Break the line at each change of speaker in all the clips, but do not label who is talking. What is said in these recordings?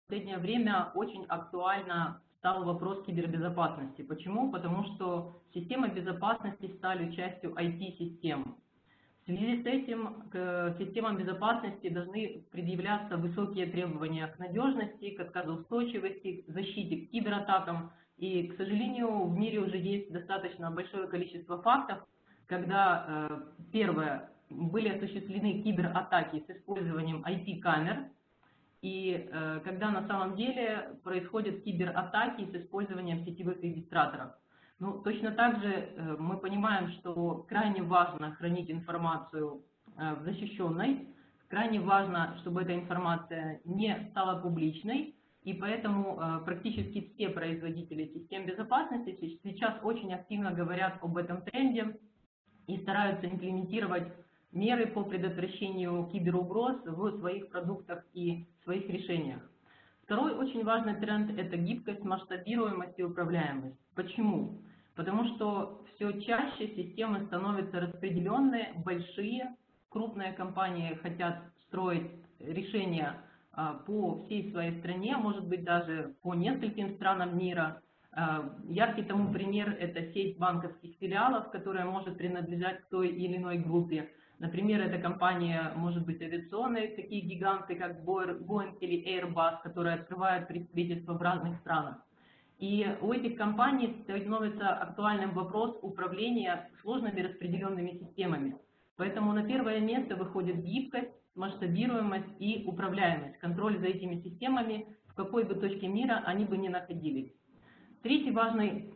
последнее время очень актуально стал вопрос кибербезопасности. Почему? Потому что системы безопасности стали частью IT-систем. В связи с этим к системам безопасности должны предъявляться высокие требования к надежности, к отказоустойчивости, к защите, к кибератакам. И, к сожалению, в мире уже есть достаточно большое количество фактов, когда, первое, были осуществлены кибератаки с использованием IP-камер, и когда на самом деле происходят кибератаки с использованием сетевых регистраторов. Ну, точно так же мы понимаем, что крайне важно хранить информацию защищенной, крайне важно, чтобы эта информация не стала публичной, и поэтому практически все производители систем безопасности сейчас очень активно говорят об этом тренде и стараются имплементировать меры по предотвращению киберугроз в своих продуктах и своих решениях. Второй очень важный тренд – это гибкость, масштабируемость и управляемость. Почему? Потому что все чаще системы становятся распределенные, большие, крупные компании хотят строить решения по всей своей стране, может быть даже по нескольким странам мира. Яркий тому пример – это сеть банковских филиалов, которая может принадлежать к той или иной группе. Например, эта компания может быть авиационной, такие гиганты, как Boeing или Airbus, которые открывают представительства в разных странах. И у этих компаний становится актуальным вопрос управления сложными распределенными системами. Поэтому на первое место выходит гибкость, масштабируемость и управляемость, контроль за этими системами, в какой бы точке мира они бы ни находились. Третий важный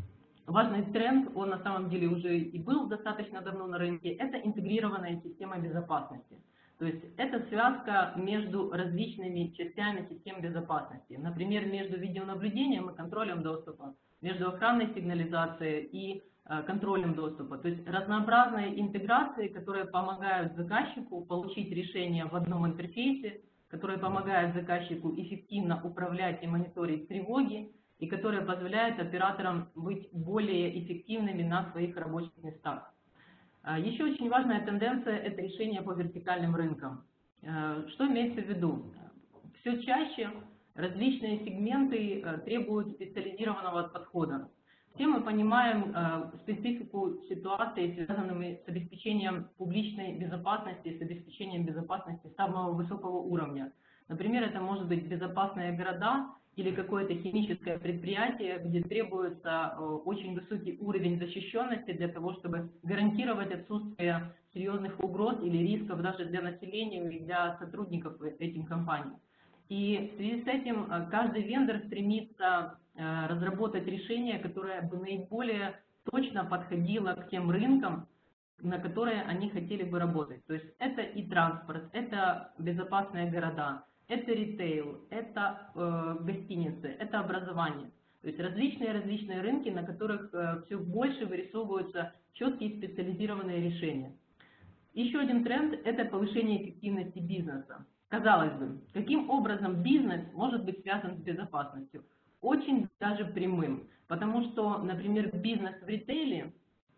тренд, он на самом деле уже и был достаточно давно на рынке, это интегрированная система безопасности. То есть это связка между различными частями систем безопасности. Например, между видеонаблюдением и контролем доступа, между охранной сигнализацией и контролем доступа. То есть разнообразные интеграции, которые помогают заказчику получить решение в одном интерфейсе, которые помогают заказчику эффективно управлять и мониторить тревоги, и которые позволяют операторам быть более эффективными на своих рабочих местах. Еще очень важная тенденция – это решение по вертикальным рынкам. Что имеется в виду? Все чаще различные сегменты требуют специализированного подхода. Все мы понимаем специфику ситуации, связанными с обеспечением публичной безопасности, с обеспечением безопасности самого высокого уровня. Например, это может быть безопасные города или какое-то химическое предприятие, где требуется очень высокий уровень защищенности для того, чтобы гарантировать отсутствие серьезных угроз или рисков даже для населения и для сотрудников этих компаний. И в связи с этим каждый вендор стремится разработать решение, которое бы наиболее точно подходило к тем рынкам, на которые они хотели бы работать. То есть это и транспорт, это безопасные города, это ритейл, это гостиницы, это образование. То есть различные рынки, на которых все больше вырисовываются четкие специализированные решения. Еще один тренд – это повышение эффективности бизнеса. Казалось бы, каким образом бизнес может быть связан с безопасностью? Очень даже прямым, потому что, например, бизнес в ритейле,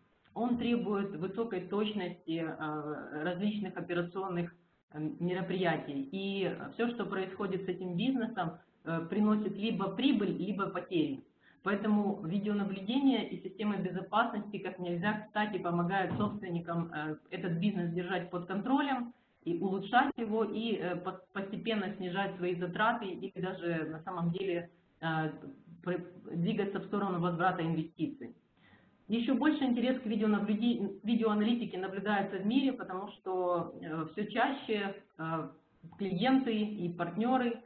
он требует высокой точности различных операционных мероприятий. И все, что происходит с этим бизнесом, приносит либо прибыль, либо потери. Поэтому видеонаблюдение и системы безопасности как нельзя кстати помогают собственникам этот бизнес держать под контролем и улучшать его, и постепенно снижать свои затраты или даже на самом деле двигаться в сторону возврата инвестиций. Еще больше интерес к видеоаналитике наблюдается в мире, потому что все чаще клиенты и партнеры,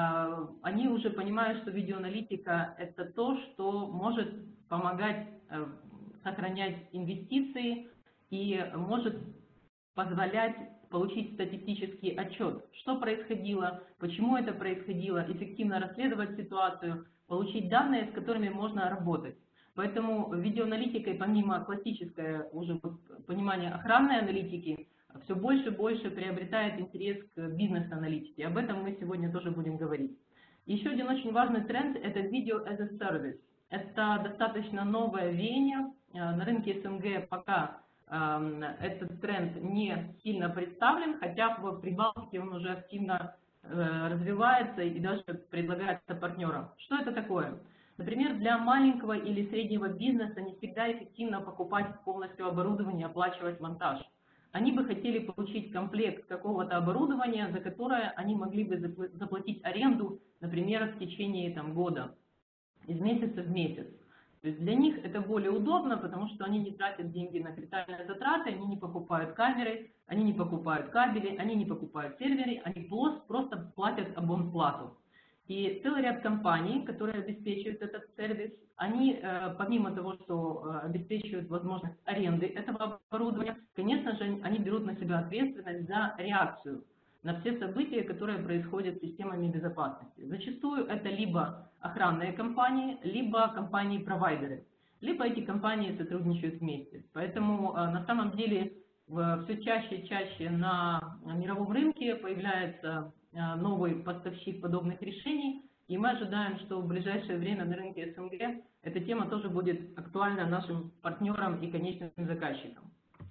они уже понимают, что видеоаналитика – это то, что может помогать сохранять инвестиции и может позволять получить статистический отчет, что происходило, почему это происходило, эффективно расследовать ситуацию, получить данные, с которыми можно работать. Поэтому видеоаналитикой, помимо классического уже понимания охранной аналитики, все больше и больше приобретает интерес к бизнес-аналитике. Об этом мы сегодня тоже будем говорить. Еще один очень важный тренд – это Video as a Service. Это достаточно новое веяние. На рынке СНГ пока этот тренд не сильно представлен, хотя в Прибалтике он уже активно развивается и даже предлагается партнерам. Что это такое? Например, для маленького или среднего бизнеса не всегда эффективно покупать полностью оборудование и оплачивать монтаж. Они бы хотели получить комплект какого-то оборудования, за которое они могли бы заплатить аренду, например, в течение года, из месяца в месяц. То есть для них это более удобно, потому что они не тратят деньги на капитальные затраты, они не покупают камеры, они не покупают кабели, они не покупают серверы, они просто платят абонплату. И целый ряд компаний, которые обеспечивают этот сервис, они, помимо того, что обеспечивают возможность аренды этого оборудования, конечно же, они берут на себя ответственность за реакцию на все события, которые происходят с системами безопасности. Зачастую это либо охранные компании, либо компании-провайдеры, либо эти компании сотрудничают вместе. Поэтому на самом деле все чаще и чаще на мировом рынке появляется новый поставщик подобных решений, и мы ожидаем, что в ближайшее время на рынке СНГ эта тема тоже будет актуальна нашим партнерам и конечным заказчикам.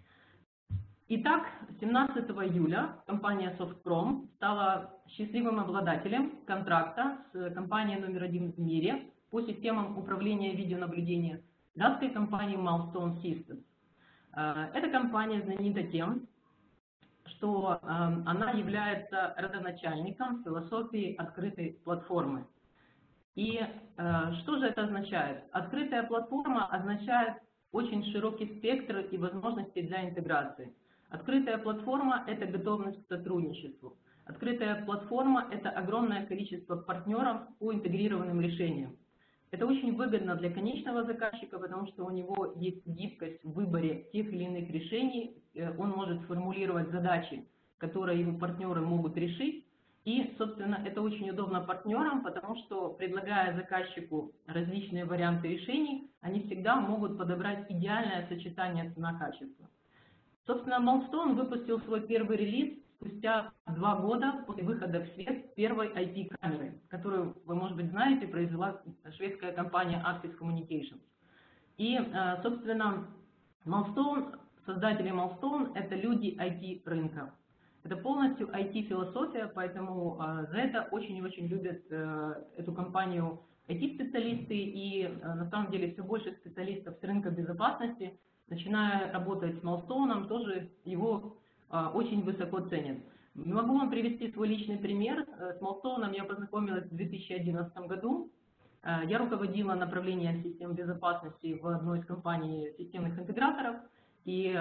Итак, 17 июля компания SoftProm стала счастливым обладателем контракта с компанией номер 1 в мире по системам управления видеонаблюдения, датской компанией Milestone Systems. Эта компания знаменита тем, что она является родоначальником философии открытой платформы. И что же это означает? Открытая платформа означает очень широкий спектр и возможности для интеграции. Открытая платформа – это готовность к сотрудничеству. Открытая платформа – это огромное количество партнеров по интегрированным решениям. Это очень выгодно для конечного заказчика, потому что у него есть гибкость в выборе тех или иных решений, он может формулировать задачи, которые его партнеры могут решить. И, собственно, это очень удобно партнерам, потому что, предлагая заказчику различные варианты решений, они всегда могут подобрать идеальное сочетание цена-качество. Собственно, Milestone выпустил свой первый релиз спустя 2 года после выхода в свет первой IP-камеры, которую, вы, может быть, знаете, произвела шведская компания Axis Communications. И, собственно, Milestone, создатели Milestone – это люди IT-рынка. Это полностью IT-философия, поэтому за это очень и очень любят эту компанию IT-специалисты, и на самом деле все больше специалистов с рынка безопасности, начиная работать с Milestone, тоже его очень высоко ценят. Могу вам привести свой личный пример. С Milestone я познакомилась в 2011 году. Я руководила направлением систем безопасности в одной из компаний системных интеграторов. И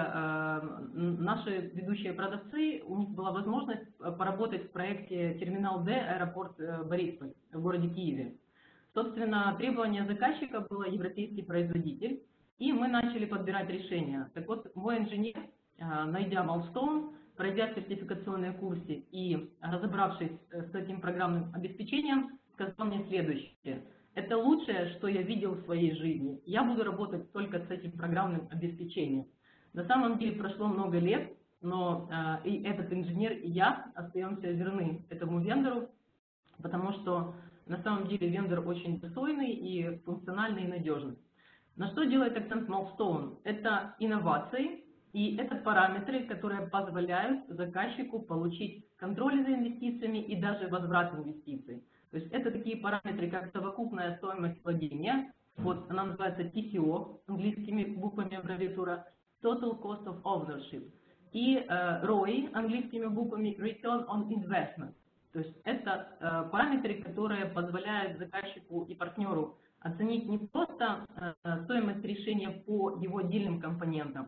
наши ведущие продавцы, у них была возможность поработать в проекте «Терминал Д» аэропорт Борисполь в городе Киеве. Собственно, требование заказчика было европейский производитель, и мы начали подбирать решения. Так вот, мой инженер, найдя Milestone, пройдя сертификационные курсы и разобравшись с этим программным обеспечением, сказал мне следующее. Это лучшее, что я видел в своей жизни. Я буду работать только с этим программным обеспечением. На самом деле прошло много лет, но и этот инженер, и я остаемся верны этому вендору, потому что на самом деле вендор очень достойный и функциональный и надежный. На что делает акцент Milestone? Это инновации и это параметры, которые позволяют заказчику получить контроль за инвестициями и даже возврат инвестиций. То есть это такие параметры, как совокупная стоимость владения, вот она называется TCO, английскими буквами аббревиатура, Total Cost of Ownership, и ROI, английскими буквами Return on Investment. То есть это параметры, которые позволяют заказчику и партнеру оценить не просто стоимость решения по его отдельным компонентам,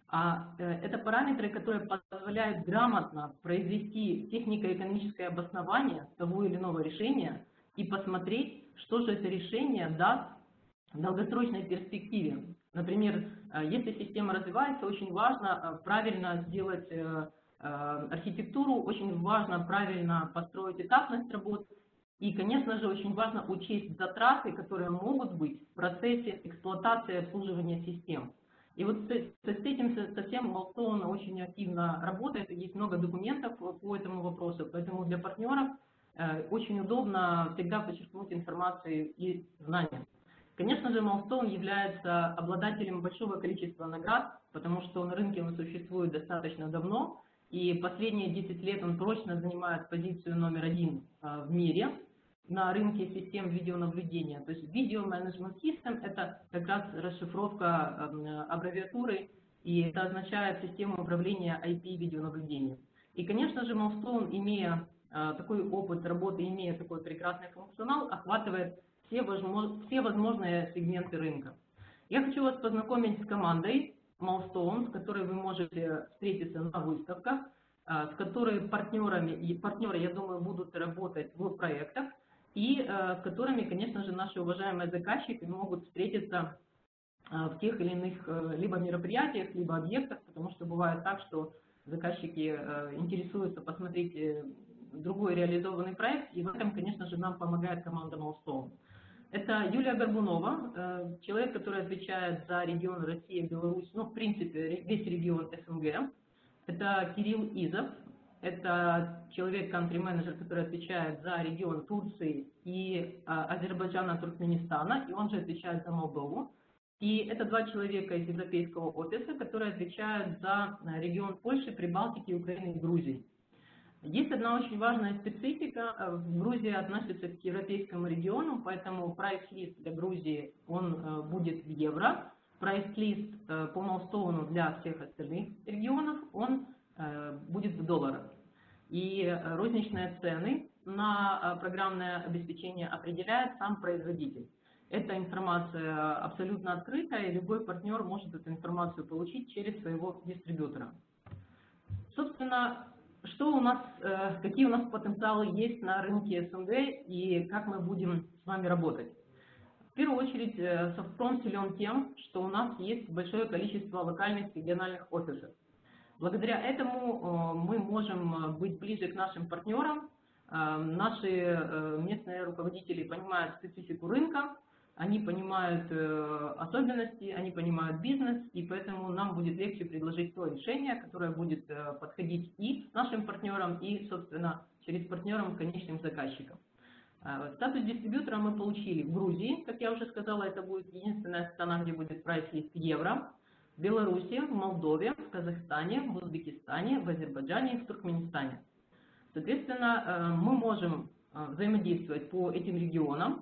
а это параметры, которые позволяют грамотно произвести технико-экономическое обоснование того или иного решения и посмотреть, что же это решение даст в долгосрочной перспективе. Например, если система развивается, очень важно правильно сделать архитектуру, очень важно правильно построить этапность работ. И, конечно же, очень важно учесть затраты, которые могут быть в процессе эксплуатации и обслуживания систем. И вот с этим совсем Milestone очень активно работает, есть много документов по этому вопросу, поэтому для партнеров очень удобно всегда подчеркнуть информацию и знания. Конечно же, Milestone является обладателем большого количества наград, потому что на рынке он существует достаточно давно, и последние 10 лет он прочно занимает позицию номер 1 в мире на рынке систем видеонаблюдения. То есть Video Management System – это как раз расшифровка аббревиатуры, и это означает систему управления IP-видеонаблюдением. И, конечно же, Milestone, имея такой опыт работы, имея такой прекрасный функционал, охватывает все возможные сегменты рынка. Я хочу вас познакомить с командой Milestone, с которой вы можете встретиться на выставках, с которой партнеры, я думаю, будут работать в проектах, и с которыми, конечно же, наши уважаемые заказчики могут встретиться в тех или иных либо мероприятиях, либо объектах, потому что бывает так, что заказчики интересуются посмотреть другой реализованный проект, и в этом, конечно же, нам помогает команда Milestone. Это Юлия Горбунова, человек, который отвечает за регион Россия, Беларусь, ну, в принципе, весь регион СНГ. Это Кирилл Изов, это человек, country-менеджер, который отвечает за регион Турции и Азербайджана, Туркменистана, и он же отвечает за Молдову. И это два человека из европейского офиса, которые отвечают за регион Польши, Прибалтики, Украины и Грузии. Есть одна очень важная специфика. Грузия относится к европейскому региону, поэтому прайс-лист для Грузии он будет в евро. Прайс-лист по Milestone для всех остальных регионов он будет в долларах. И розничные цены на программное обеспечение определяет сам производитель. Эта информация абсолютно открытая, и любой партнер может эту информацию получить через своего дистрибьютора. Собственно, что у нас, какие у нас потенциалы есть на рынке СНГ и как мы будем с вами работать. В первую очередь, Softprom силен тем, что у нас есть большое количество локальных региональных офисов. Благодаря этому мы можем быть ближе к нашим партнерам. Наши местные руководители понимают специфику рынка, они понимают особенности, они понимают бизнес, и поэтому нам будет легче предложить то решение, которое будет подходить и нашим партнерам, и, собственно, через партнерам конечным заказчикам. Статус дистрибьютора мы получили в Грузии, как я уже сказала, это будет единственная страна, где будет прайс-лист евро, в Беларуси, в Молдове, в Казахстане, в Узбекистане, в Азербайджане и в Туркменистане. Соответственно, мы можем взаимодействовать по этим регионам,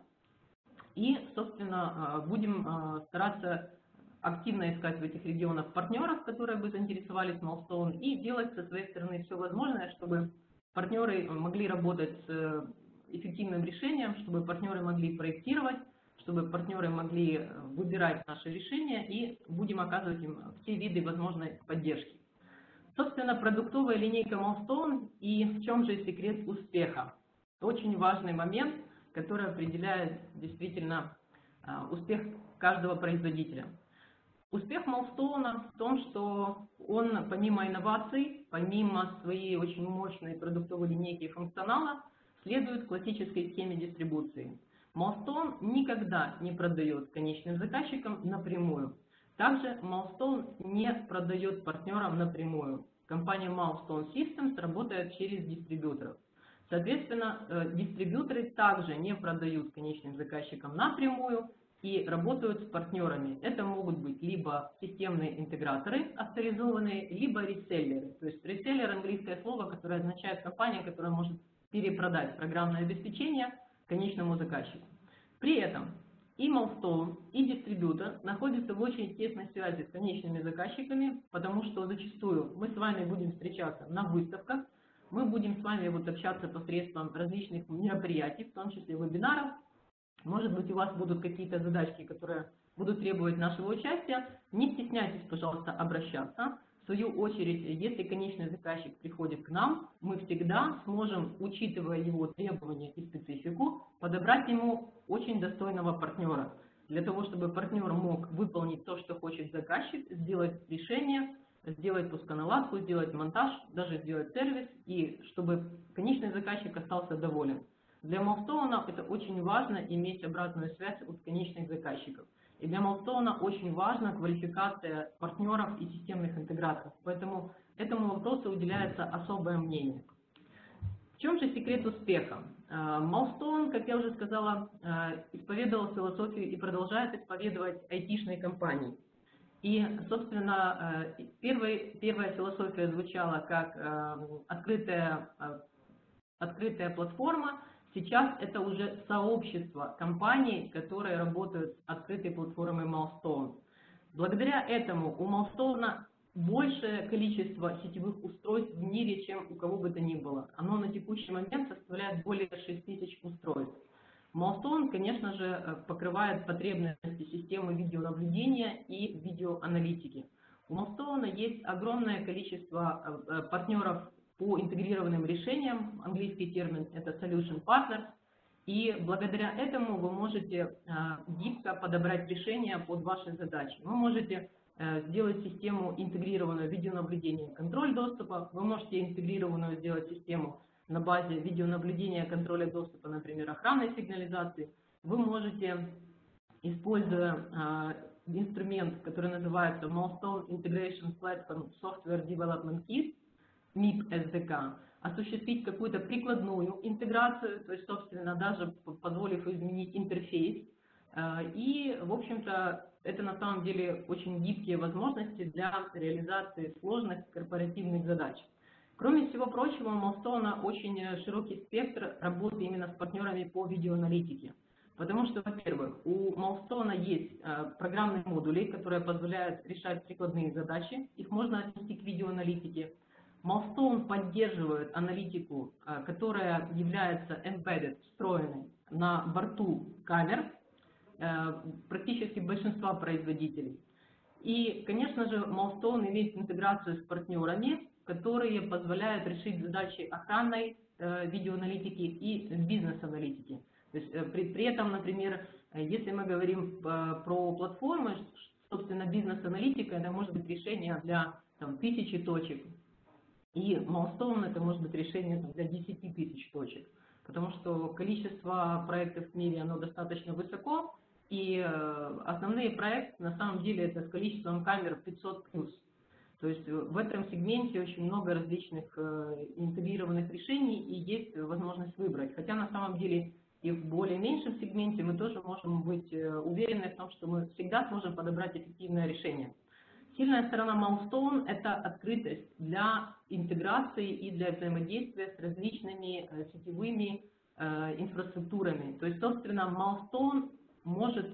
и, собственно, будем стараться активно искать в этих регионах партнеров, которые бы заинтересовались Milestone, и делать со своей стороны все возможное, чтобы партнеры могли работать с эффективным решением, чтобы партнеры могли проектировать, чтобы партнеры могли выбирать наши решения, и будем оказывать им все виды возможной поддержки. Собственно, продуктовая линейка Milestone и в чем же секрет успеха. Очень важный момент, который определяет действительно успех каждого производителя. Успех Milestone в том, что он помимо инноваций, помимо своей очень мощной продуктовой линейки и функционала, следует классической схеме дистрибуции. Milestone никогда не продает конечным заказчикам напрямую. Также Milestone не продает партнерам напрямую. Компания Milestone Systems работает через дистрибьюторов. Соответственно, дистрибьюторы также не продают конечным заказчикам напрямую и работают с партнерами. Это могут быть либо системные интеграторы авторизованные, либо реселлеры. То есть реселлер – английское слово, которое означает компания, которая может перепродать программное обеспечение конечному заказчику. При этом и Milestone, и дистрибьютор находятся в очень тесной связи с конечными заказчиками, потому что зачастую мы с вами будем встречаться на выставках, мы будем с вами общаться посредством различных мероприятий, в том числе вебинаров. Может быть, у вас будут какие-то задачки, которые будут требовать нашего участия. Не стесняйтесь, пожалуйста, обращаться. В свою очередь, если конечный заказчик приходит к нам, мы всегда сможем, учитывая его требования и специфику, подобрать ему очень достойного партнера. Для того, чтобы партнер мог выполнить то, что хочет заказчик, сделать решение, сделать пусконаладку, сделать монтаж, даже сделать сервис, и чтобы конечный заказчик остался доволен. Для Milestone это очень важно иметь обратную связь от конечных заказчиков. И для Milestone очень важна квалификация партнеров и системных интеграторов. Поэтому этому вопросу уделяется особое мнение. В чем же секрет успеха? Milestone, как я уже сказала, исповедовал философию и продолжает исповедовать айтишной компании. И, собственно, первая философия звучала как открытая платформа. Сейчас это уже сообщество компаний, которые работают с открытой платформой Milestone. Благодаря этому у Milestone большее количество сетевых устройств в мире, чем у кого бы то ни было. Оно на текущий момент составляет более 6000 устройств. Milestone, конечно же, покрывает потребности системы видеонаблюдения и видеоаналитики. У Milestone есть огромное количество партнеров по интегрированным решениям, английский термин это Solution Partners, и благодаря этому вы можете гибко подобрать решения под ваши задачи. Вы можете сделать систему интегрированную видеонаблюдения и контроль доступа, вы можете интегрированную сделать систему на базе видеонаблюдения, контроля доступа, например, охранной сигнализации. Вы можете, используя инструмент, который называется Milestone Integration Platform Software Development Kit, MIP SDK, осуществить какую-то прикладную интеграцию, то есть, собственно, даже позволив изменить интерфейс. И, в общем-то, это на самом деле очень гибкие возможности для реализации сложных корпоративных задач. Кроме всего прочего, у Milestone очень широкий спектр работы именно с партнерами по видеоаналитике. Потому что, во-первых, у Milestone есть программные модули, которые позволяют решать прикладные задачи. Их можно отнести к видеоаналитике. Milestone поддерживает аналитику, которая является embedded, встроенной на борту камер, практически большинства производителей. И, конечно же, Milestone имеет интеграцию с партнерами, которые позволяют решить задачи охранной видеоаналитики и бизнес-аналитики. То есть, при этом, например, если мы говорим про платформы, собственно, бизнес-аналитика, это может быть решение для 1000 точек. И Milestone это может быть решение для 10 000 точек. Потому что количество проектов в мире оно достаточно высоко, и основные проекты на самом деле это с количеством камер 500+. То есть в этом сегменте очень много различных интегрированных решений и есть возможность выбрать. Хотя на самом деле и в более меньшем сегменте мы тоже можем быть уверены в том, что мы всегда сможем подобрать эффективное решение. Сильная сторона Milestone – это открытость для интеграции и для взаимодействия с различными сетевыми инфраструктурами. То есть, собственно, Milestone может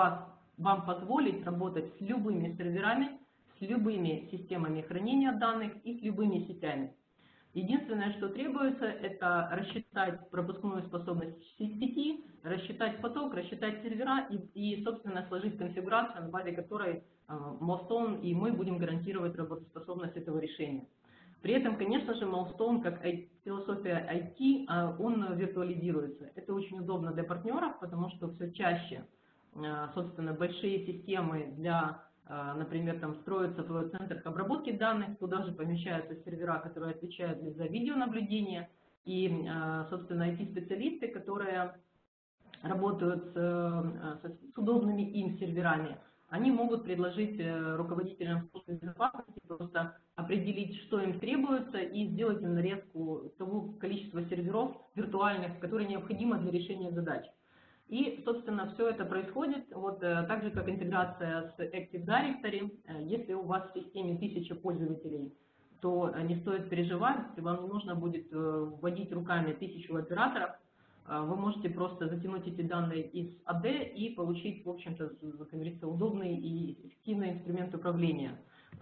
вам позволить работать с любыми серверами, с любыми системами хранения данных и с любыми сетями. Единственное, что требуется, это рассчитать пропускную способность сети, рассчитать поток, рассчитать сервера и, собственно, сложить конфигурацию, на базе которой Milestone и мы будем гарантировать работоспособность этого решения. При этом, конечно же, Milestone, как философия IT, он виртуализируется. Это очень удобно для партнеров, потому что все чаще, собственно, большие системы для, например, там строятся в центрах обработки данных, туда же помещаются сервера, которые отвечают за видеонаблюдение, и, собственно, IT-специалисты, которые работают с удобными им серверами, они могут предложить руководителям службы безопасности просто определить, что им требуется, и сделать нарезку того количества серверов виртуальных, которые необходимо для решения задач. И, собственно, все это происходит так же, как интеграция с Active Directory. Если у вас в системе 1000 пользователей, то не стоит переживать, вам не нужно будет вводить руками 1000 операторов. Вы можете просто затянуть эти данные из AD и получить, в общем-то, как говорится, удобный и эффективный инструмент управления.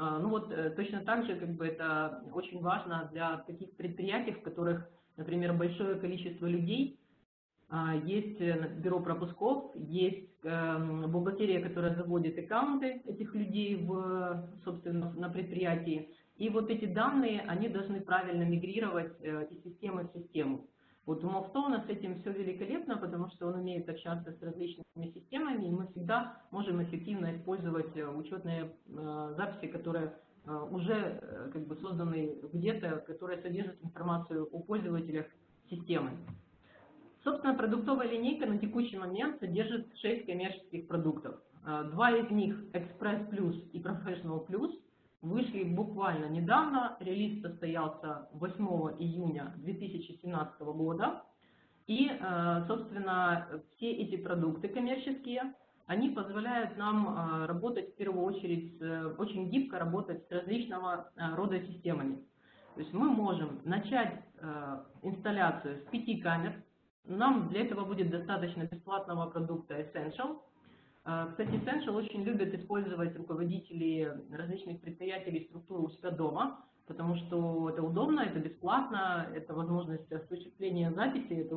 Точно так же, это очень важно для таких предприятий, в которых, например, большое количество людей, есть бюро пропусков, есть бухгалтерия, которая заводит аккаунты этих людей собственно, на предприятии. И вот эти данные, они должны правильно мигрировать из системы в систему. Вот у Milestone с этим все великолепно, потому что он умеет общаться с различными системами, и мы всегда можем эффективно использовать учетные записи, которые уже созданы где-то, которые содержат информацию о пользователях системы. Собственно, продуктовая линейка на текущий момент содержит 6 коммерческих продуктов. 2 из них, Express Plus и Professional Plus, вышли буквально недавно. Релиз состоялся 8 июня 2017 года. И, собственно, все эти продукты коммерческие, они позволяют нам работать в первую очередь, очень гибко работать с различного рода системами. То есть мы можем начать инсталляцию с 5 камер. Нам для этого будет достаточно бесплатного продукта Essential. Кстати, Essential очень любят использовать руководители различных предприятий и структур у себя дома, потому что это удобно, это бесплатно, это возможность осуществления записи, это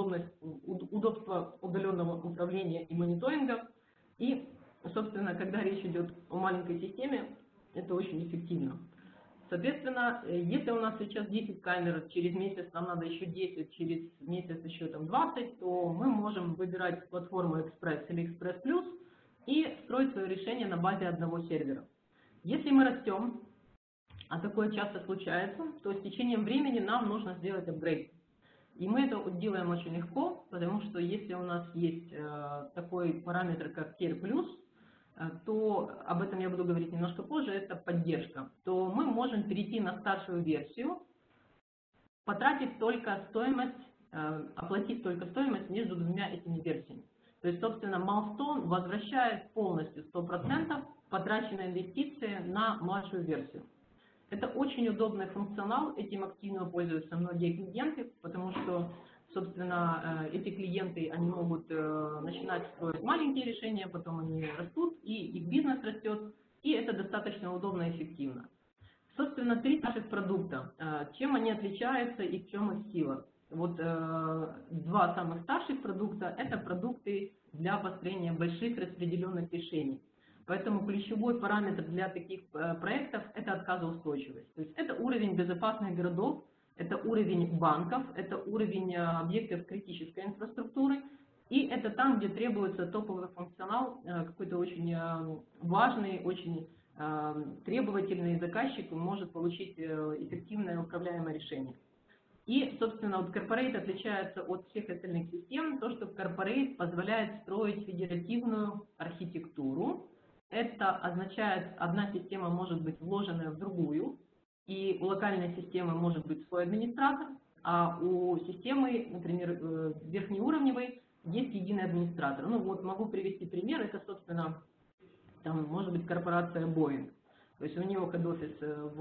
удобство удаленного управления и мониторинга. И, собственно, когда речь идет о маленькой системе, это очень эффективно. Соответственно, если у нас сейчас 10 камер, через месяц нам надо еще 10, через месяц еще там 20, то мы можем выбирать платформу Express или Express Plus и строить свое решение на базе одного сервера. Если мы растем, а такое часто случается, то с течением времени нам нужно сделать апгрейд. И мы это делаем очень легко, потому что если у нас есть такой параметр, как Care Plus, то об этом я буду говорить немножко позже, это поддержка, то мы можем перейти на старшую версию, потратив только стоимость, оплатив только стоимость между двумя этими версиями. То есть, собственно, Milestone возвращает полностью 100% потраченной инвестиции на младшую версию. Это очень удобный функционал, этим активно пользуются многие клиенты, потому что, собственно, эти клиенты, они могут начинать строить маленькие решения, потом они растут, и их бизнес растет, и это достаточно удобно и эффективно. Собственно, 3 наших продукта. Чем они отличаются и в чем их сила? Вот 2 самых старших продукта – это продукты для построения больших распределенных решений. Поэтому ключевой параметр для таких проектов – это отказоустойчивость. То есть это уровень безопасных городов, это уровень банков, это уровень объектов критической инфраструктуры, и это там, где требуется топовый функционал, какой-то очень важный, очень требовательный заказчик может получить эффективное управляемое решение. И, собственно, вот Corporate отличается от всех остальных систем, то, что Corporate позволяет строить федеративную архитектуру. Это означает, одна система может быть вложена в другую, и у локальной системы может быть свой администратор, а у системы, например, верхнеуровневой, есть единый администратор. Ну вот могу привести пример, это, собственно, там может быть корпорация Boeing. То есть у него хед-офис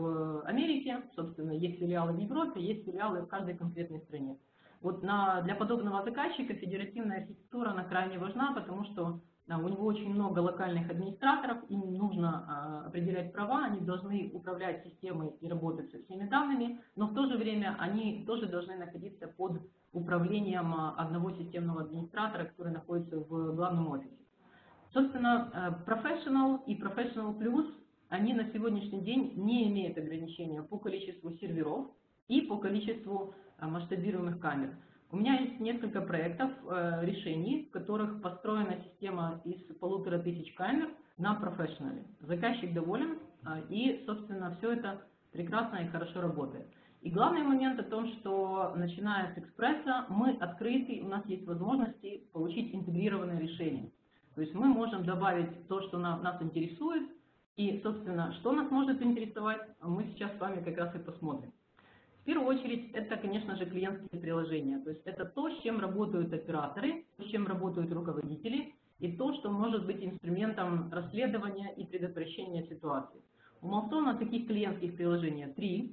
в Америке, собственно, есть филиалы в Европе, есть филиалы в каждой конкретной стране. Вот для подобного заказчика федеративная архитектура, она крайне важна, потому что у него очень много локальных администраторов, им нужно определять права, они должны управлять системой и работать со всеми данными, но в то же время они тоже должны находиться под управлением одного системного администратора, который находится в главном офисе. Собственно, Professional и Professional Plus, они на сегодняшний день не имеют ограничения по количеству серверов и по количеству масштабируемых камер. У меня есть несколько проектов, решений, в которых построена система из 1500 камер на Professional. Заказчик доволен, и, собственно, все это прекрасно и хорошо работает. И главный момент о том, что начиная с экспресса, мы открыты, у нас есть возможности получить интегрированное решение. То есть мы можем добавить то, что нас интересует, и, собственно, что нас может интересовать, мы сейчас с вами как раз и посмотрим. В первую очередь, это, конечно же, клиентские приложения. То есть это то, с чем работают операторы, с чем работают руководители, и то, что может быть инструментом расследования и предотвращения ситуации. У Milestone таких клиентских приложений 3.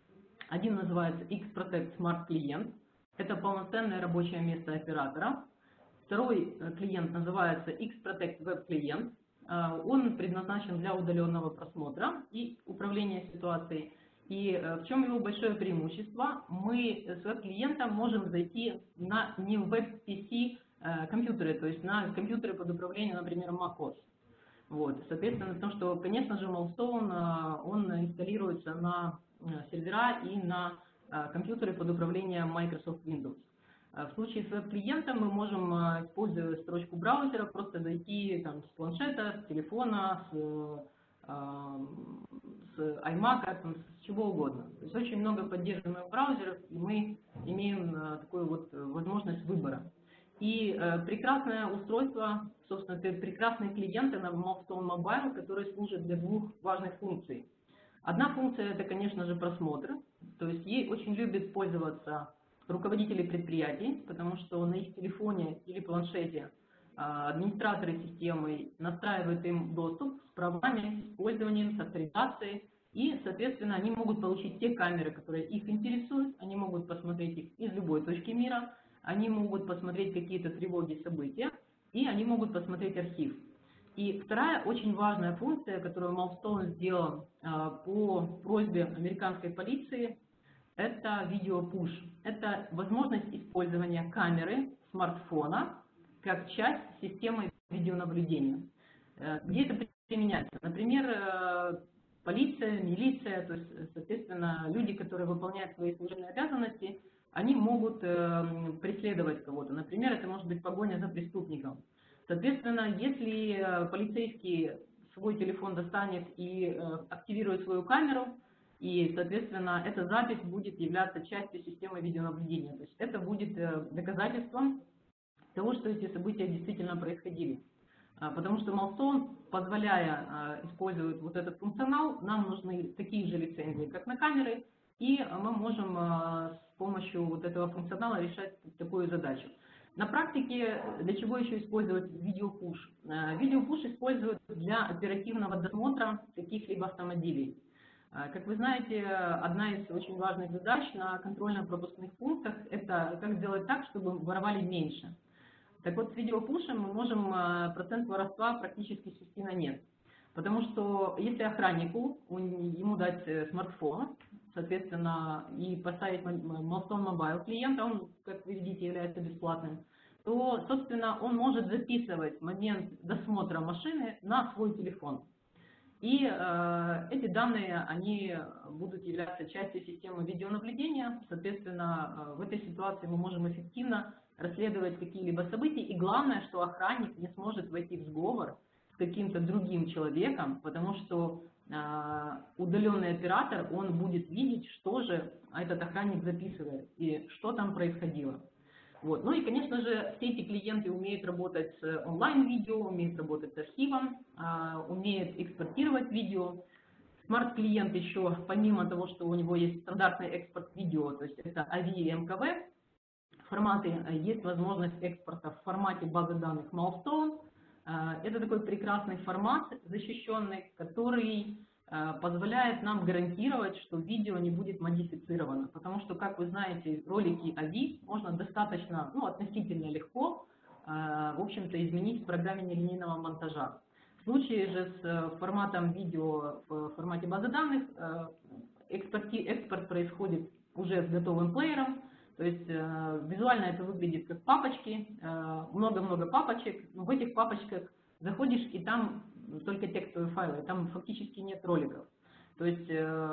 Один называется X-Protect Smart Client. Это полноценное рабочее место оператора. Второй клиент называется X-Protect Web Client. Он предназначен для удаленного просмотра и управления ситуацией. И в чем его большое преимущество? Мы с веб-клиентом можем зайти не в веб-PC компьютеры, то есть на компьютеры под управлением, например, macOS. Вот. Соответственно, потому что, конечно же, Milestone, он инсталируется на сервера и на компьютеры под управлением Microsoft Windows. В случае с веб-клиентом мы можем, используя строчку браузера, просто зайти там, с планшета, с телефона, с iMac, с чего угодно. То есть очень много поддерживаемых браузеров, и мы имеем такую вот возможность выбора. И прекрасное устройство, собственно, это прекрасные клиенты на Milestone Mobile, которые служат для 2 важных функций. Одна функция – это, конечно же, просмотр. То есть ей очень любят пользоваться руководители предприятий, потому что на их телефоне или планшете администраторы системы настраивают им доступ с правами, с использованием, с авторизацией, и, соответственно, они могут получить те камеры, которые их интересуют, они могут посмотреть их из любой точки мира, они могут посмотреть какие-то тревоги, события, и они могут посмотреть архив. И вторая очень важная функция, которую Milestone сделал по просьбе американской полиции, это видео-пуш. Это возможность использования камеры смартфона как часть системы видеонаблюдения. Где это применяется? Например, полиция, милиция, то есть, соответственно, люди, которые выполняют свои служебные обязанности, они могут преследовать кого-то. Например, это может быть погоня за преступником. Соответственно, если полицейский свой телефон достанет и активирует свою камеру, и, соответственно, эта запись будет являться частью системы видеонаблюдения. То есть это будет доказательством того, что эти события действительно происходили. Потому что Milestone, позволяя использовать вот этот функционал, нам нужны такие же лицензии, как на камеры, и мы можем с помощью вот этого функционала решать такую задачу. На практике для чего еще использовать видеопуш? Видеопуш используют для оперативного досмотра каких-либо автомобилей. Как вы знаете, одна из очень важных задач на контрольно-пропускных пунктах – это как сделать так, чтобы воровали меньше. Так вот, с видеопушем мы можем процент воровства практически свести на нет. Потому что если охраннику, ему дать смартфон, соответственно, и поставить Milestone Mobile клиента, он, как вы видите, является бесплатным, то, собственно, он может записывать момент досмотра машины на свой телефон. И эти данные, они будут являться частью системы видеонаблюдения. Соответственно, в этой ситуации мы можем эффективно расследовать какие-либо события. И главное, что охранник не сможет войти в сговор с каким-то другим человеком, потому что удаленный оператор, он будет видеть, что же этот охранник записывает и что там происходило. Вот. Ну и, конечно же, все эти клиенты умеют работать с онлайн-видео, умеют работать с архивом, умеют экспортировать видео. Смарт-клиент еще, помимо того, что у него есть стандартный экспорт видео, то есть это AVI и МКВ, форматы, есть возможность экспорта в формате базы данных Milestone. Это такой прекрасный формат защищенный, который позволяет нам гарантировать, что видео не будет модифицировано. Потому что, как вы знаете, ролики AVI можно достаточно, относительно легко, в общем-то, изменить в программе нелинейного монтажа. В случае же с форматом видео в формате базы данных, экспорт происходит уже с готовым плеером. То есть визуально это выглядит как папочки, много-много папочек. В этих папочках заходишь, и там только текстовые файлы, там фактически нет роликов. То есть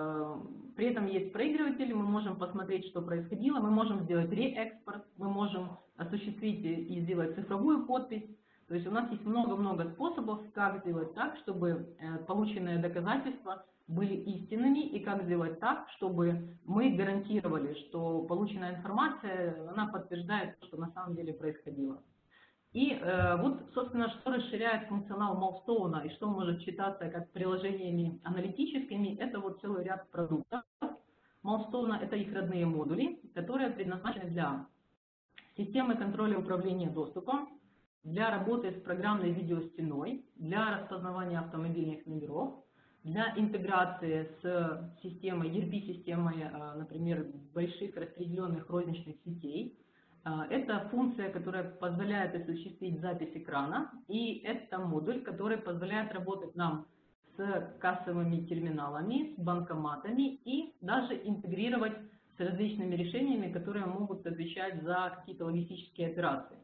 при этом есть проигрыватель, мы можем посмотреть, что происходило, мы можем сделать реэкспорт, мы можем осуществить и сделать цифровую подпись. То есть у нас есть много-много способов, как сделать так, чтобы полученные доказательства были истинными, и как сделать так, чтобы мы гарантировали, что полученная информация, она подтверждает то, что на самом деле происходило. И вот, собственно, что расширяет функционал Milestone и что может считаться как приложениями аналитическими, это вот целый ряд продуктов. Milestone – это их родные модули, которые предназначены для системы контроля управления доступом, для работы с программной видеостеной, для распознавания автомобильных номеров, для интеграции с системой, ERP-системой, например, больших распределенных розничных сетей. Это функция, которая позволяет осуществить запись экрана, и это модуль, который позволяет работать нам с кассовыми терминалами, с банкоматами и даже интегрировать с различными решениями, которые могут отвечать за какие-то логистические операции.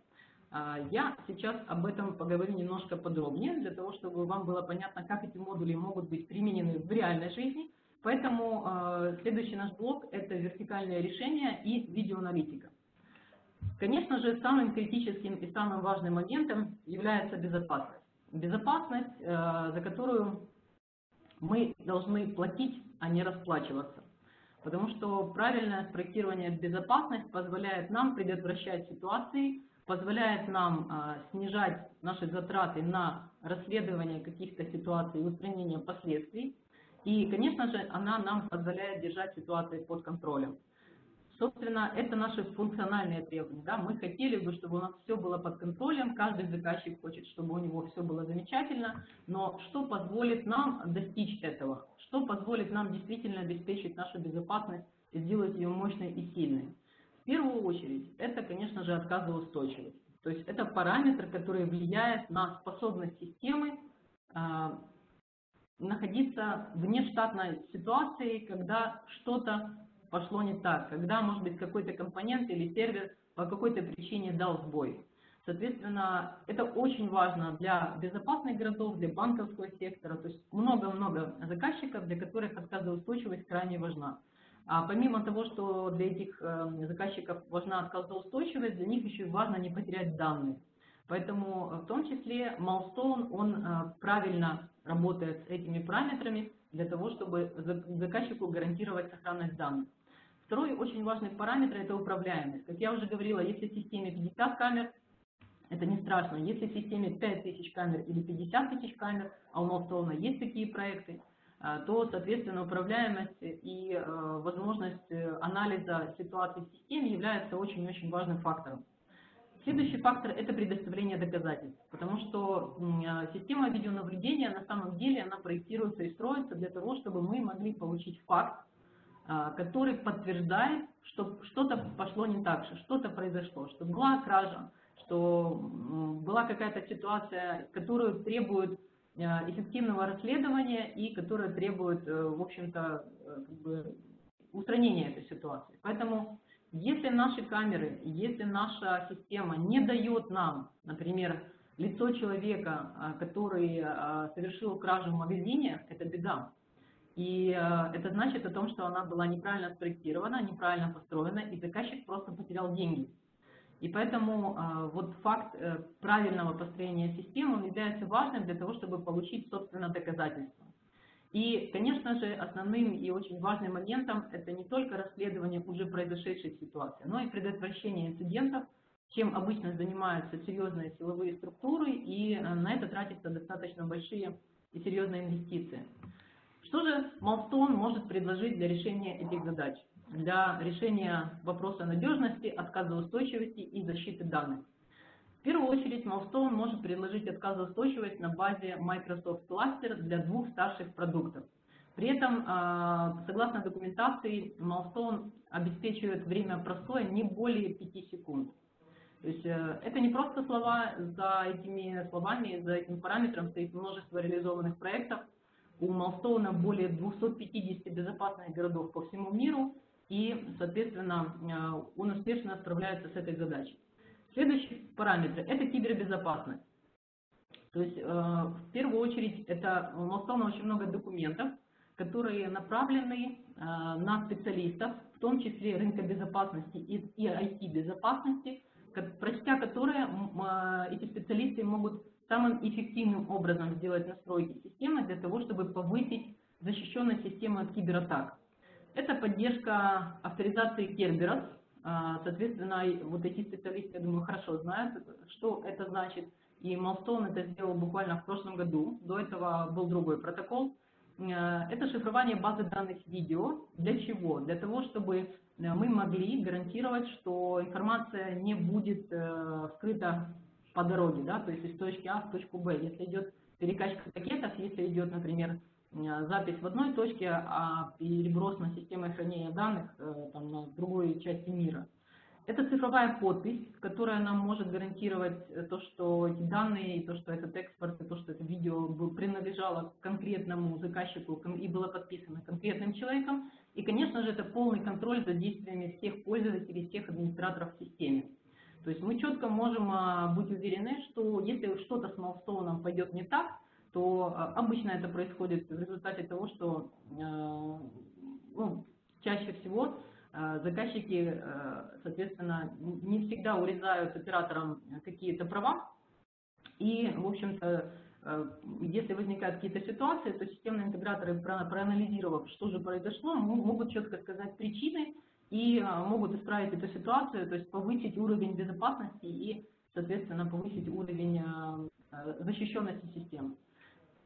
Я сейчас об этом поговорю немножко подробнее, для того, чтобы вам было понятно, как эти модули могут быть применены в реальной жизни. Поэтому следующий наш блок – это вертикальное решение и видеоаналитика. Конечно же, самым критическим и самым важным моментом является безопасность. Безопасность, за которую мы должны платить, а не расплачиваться. Потому что правильное спроектирование безопасности позволяет нам предотвращать ситуации, позволяет нам снижать наши затраты на расследование каких-то ситуаций и устранение последствий. И, конечно же, она нам позволяет держать ситуации под контролем. Собственно, это наши функциональные требования. Да? Мы хотели бы, чтобы у нас все было под контролем, каждый заказчик хочет, чтобы у него все было замечательно, но что позволит нам достичь этого? Что позволит нам действительно обеспечить нашу безопасность и сделать ее мощной и сильной? В первую очередь, это, конечно же, отказоустойчивость. То есть это параметр, который влияет на способность системы находиться в нештатной ситуации, когда что-то пошло не так, когда, может быть, какой-то компонент или сервер по какой-то причине дал сбой. Соответственно, это очень важно для безопасных городов, для банковского сектора, то есть много-много заказчиков, для которых отказоустойчивость крайне важна. А помимо того, что для этих заказчиков важна отказоустойчивость, для них еще и важно не потерять данные. Поэтому в том числе Milestone, он правильно работает с этими параметрами для того, чтобы заказчику гарантировать сохранность данных. Второй очень важный параметр – это управляемость. Как я уже говорила, если в системе 50 камер, это не страшно. Если в системе 5000 камер или 50 тысяч камер, а у Milestone есть такие проекты, то, соответственно, управляемость и возможность анализа ситуации в системе является очень-очень важным фактором. Следующий фактор – это предоставление доказательств, потому что система видеонаблюдения на самом деле она проектируется и строится для того, чтобы мы могли получить факт, который подтверждает, что что-то пошло не так, что что-то произошло, что была кража, что была какая-то ситуация, которую требует эффективного расследования и которая требует, в общем-то, устранения этой ситуации. Поэтому если наши камеры, если наша система не дает нам, например, лицо человека, который совершил кражу в магазине, это беда. И это значит о том, что она была неправильно спроектирована, неправильно построена, и заказчик просто потерял деньги. И поэтому вот факт правильного построения системы он является важным для того, чтобы получить, собственно, доказательства. И, конечно же, основным и очень важным моментом это не только расследование уже произошедшей ситуации, но и предотвращение инцидентов, чем обычно занимаются серьезные силовые структуры, и на это тратятся достаточно большие и серьезные инвестиции. Что же Milestone может предложить для решения этих задач? Для решения вопроса надежности, отказоустойчивости и защиты данных. В первую очередь Milestone может предложить отказоустойчивость на базе Microsoft Cluster для двух старших продуктов. При этом, согласно документации, Milestone обеспечивает время простоя не более 5 секунд. То есть это не просто слова, за этими словами, за этим параметром стоит множество реализованных проектов. У Milestone более 250 безопасных городов по всему миру, и, соответственно, он успешно справляется с этой задачей. Следующий параметр – это кибербезопасность. То есть, в первую очередь, это у Milestone очень много документов, которые направлены на специалистов, в том числе рынка безопасности и IT-безопасности, прочтя которые эти специалисты могут самым эффективным образом сделать настройки системы для того, чтобы повысить защищенность системы от кибератак. Это поддержка авторизации Kerberos. Соответственно, вот эти специалисты, я думаю, хорошо знают, что это значит. И Milestone это сделал буквально в прошлом году. До этого был другой протокол. Это шифрование базы данных видео. Для чего? Для того, чтобы мы могли гарантировать, что информация не будет скрыта по дороге, да, то есть из точки А в точку Б. Если идет перекачка пакетов, если идет, например, запись в одной точке, а переброс на системой хранения данных там, на другой части мира. Это цифровая подпись, которая нам может гарантировать то, что эти данные, и то, что этот экспорт, и то, что это видео принадлежало конкретному заказчику и было подписано конкретным человеком. И, конечно же, это полный контроль за действиями всех пользователей, всех администраторов в системе. То есть мы четко можем быть уверены, что если что-то с Milestone пойдет не так, то обычно это происходит в результате того, что чаще всего заказчики, соответственно, не всегда урезают операторам какие-то права. И, в общем-то, если возникают какие-то ситуации, то системные интеграторы, проанализировав, что же произошло, могут четко сказать причины и могут исправить эту ситуацию, то есть повысить уровень безопасности и, соответственно, повысить уровень защищенности системы.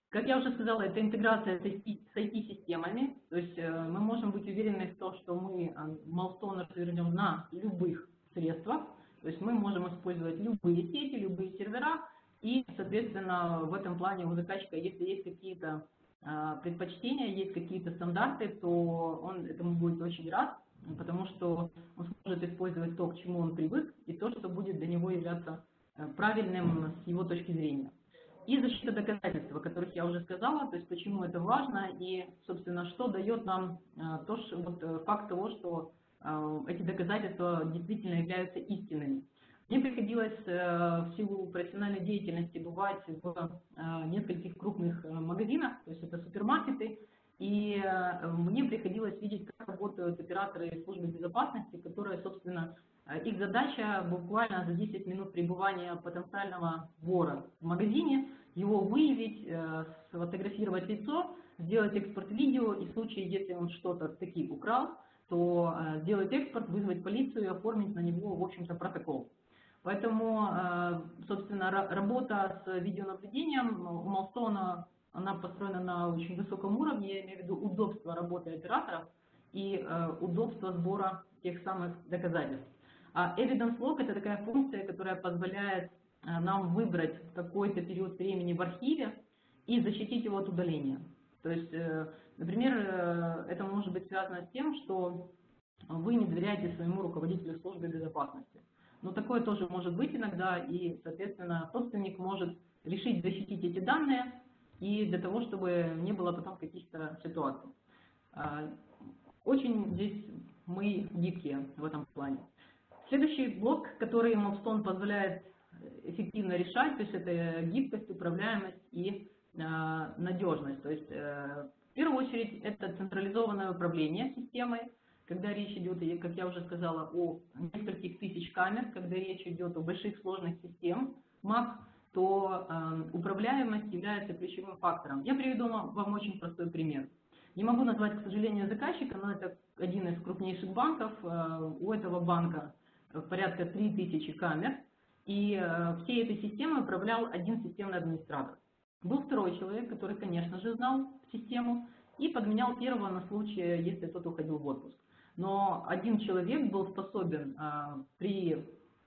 Как я уже сказала, это интеграция с IT-системами, то есть мы можем быть уверены в том, что мы Milestone развернем на любых средствах, то есть мы можем использовать любые сети, любые сервера, и, соответственно, в этом плане у заказчика, если есть какие-то предпочтения, есть какие-то стандарты, то он этому будет очень рад, потому что он сможет использовать то, к чему он привык, и то, что будет для него являться правильным с его точки зрения. И защита доказательств, о которых я уже сказала, то есть почему это важно и, собственно, что дает нам факт того, что эти доказательства действительно являются истинными. Мне приходилось в силу профессиональной деятельности бывать в нескольких крупных магазинах, то есть это супермаркеты, и мне приходилось видеть, как работают операторы службы безопасности, которые, собственно, их задача буквально за 10 минут пребывания потенциального вора в магазине, его выявить, сфотографировать лицо, сделать экспорт видео, и в случае, если он что-то таки украл, то сделать экспорт, вызвать полицию и оформить на него, в общем-то, протокол. Поэтому, собственно, работа с видеонаблюдением у Milestone, она построена на очень высоком уровне, я имею в виду удобство работы операторов и удобство сбора тех самых доказательств. А Evidence Log – это такая функция, которая позволяет нам выбрать какой-то период времени в архиве и защитить его от удаления. То есть, например, это может быть связано с тем, что вы не доверяете своему руководителю службы безопасности. Но такое тоже может быть иногда, и, соответственно, собственник может решить защитить эти данные, и для того, чтобы не было потом каких-то ситуаций. Очень здесь мы гибкие в этом плане. Следующий блок, который Milestone позволяет эффективно решать, то есть это гибкость, управляемость и надежность. То есть в первую очередь это централизованное управление системой, когда речь идет, как я уже сказала, о нескольких тысяч камер, когда речь идет о больших сложных системах, то управляемость является ключевым фактором. Я приведу вам очень простой пример. Не могу назвать, к сожалению, заказчика, но это один из крупнейших банков. У этого банка порядка 3000 камер, и всей этой системой управлял один системный администратор. Был второй человек, который, конечно же, знал систему и подменял первого на случай, если тот уходил в отпуск. Но один человек был способен при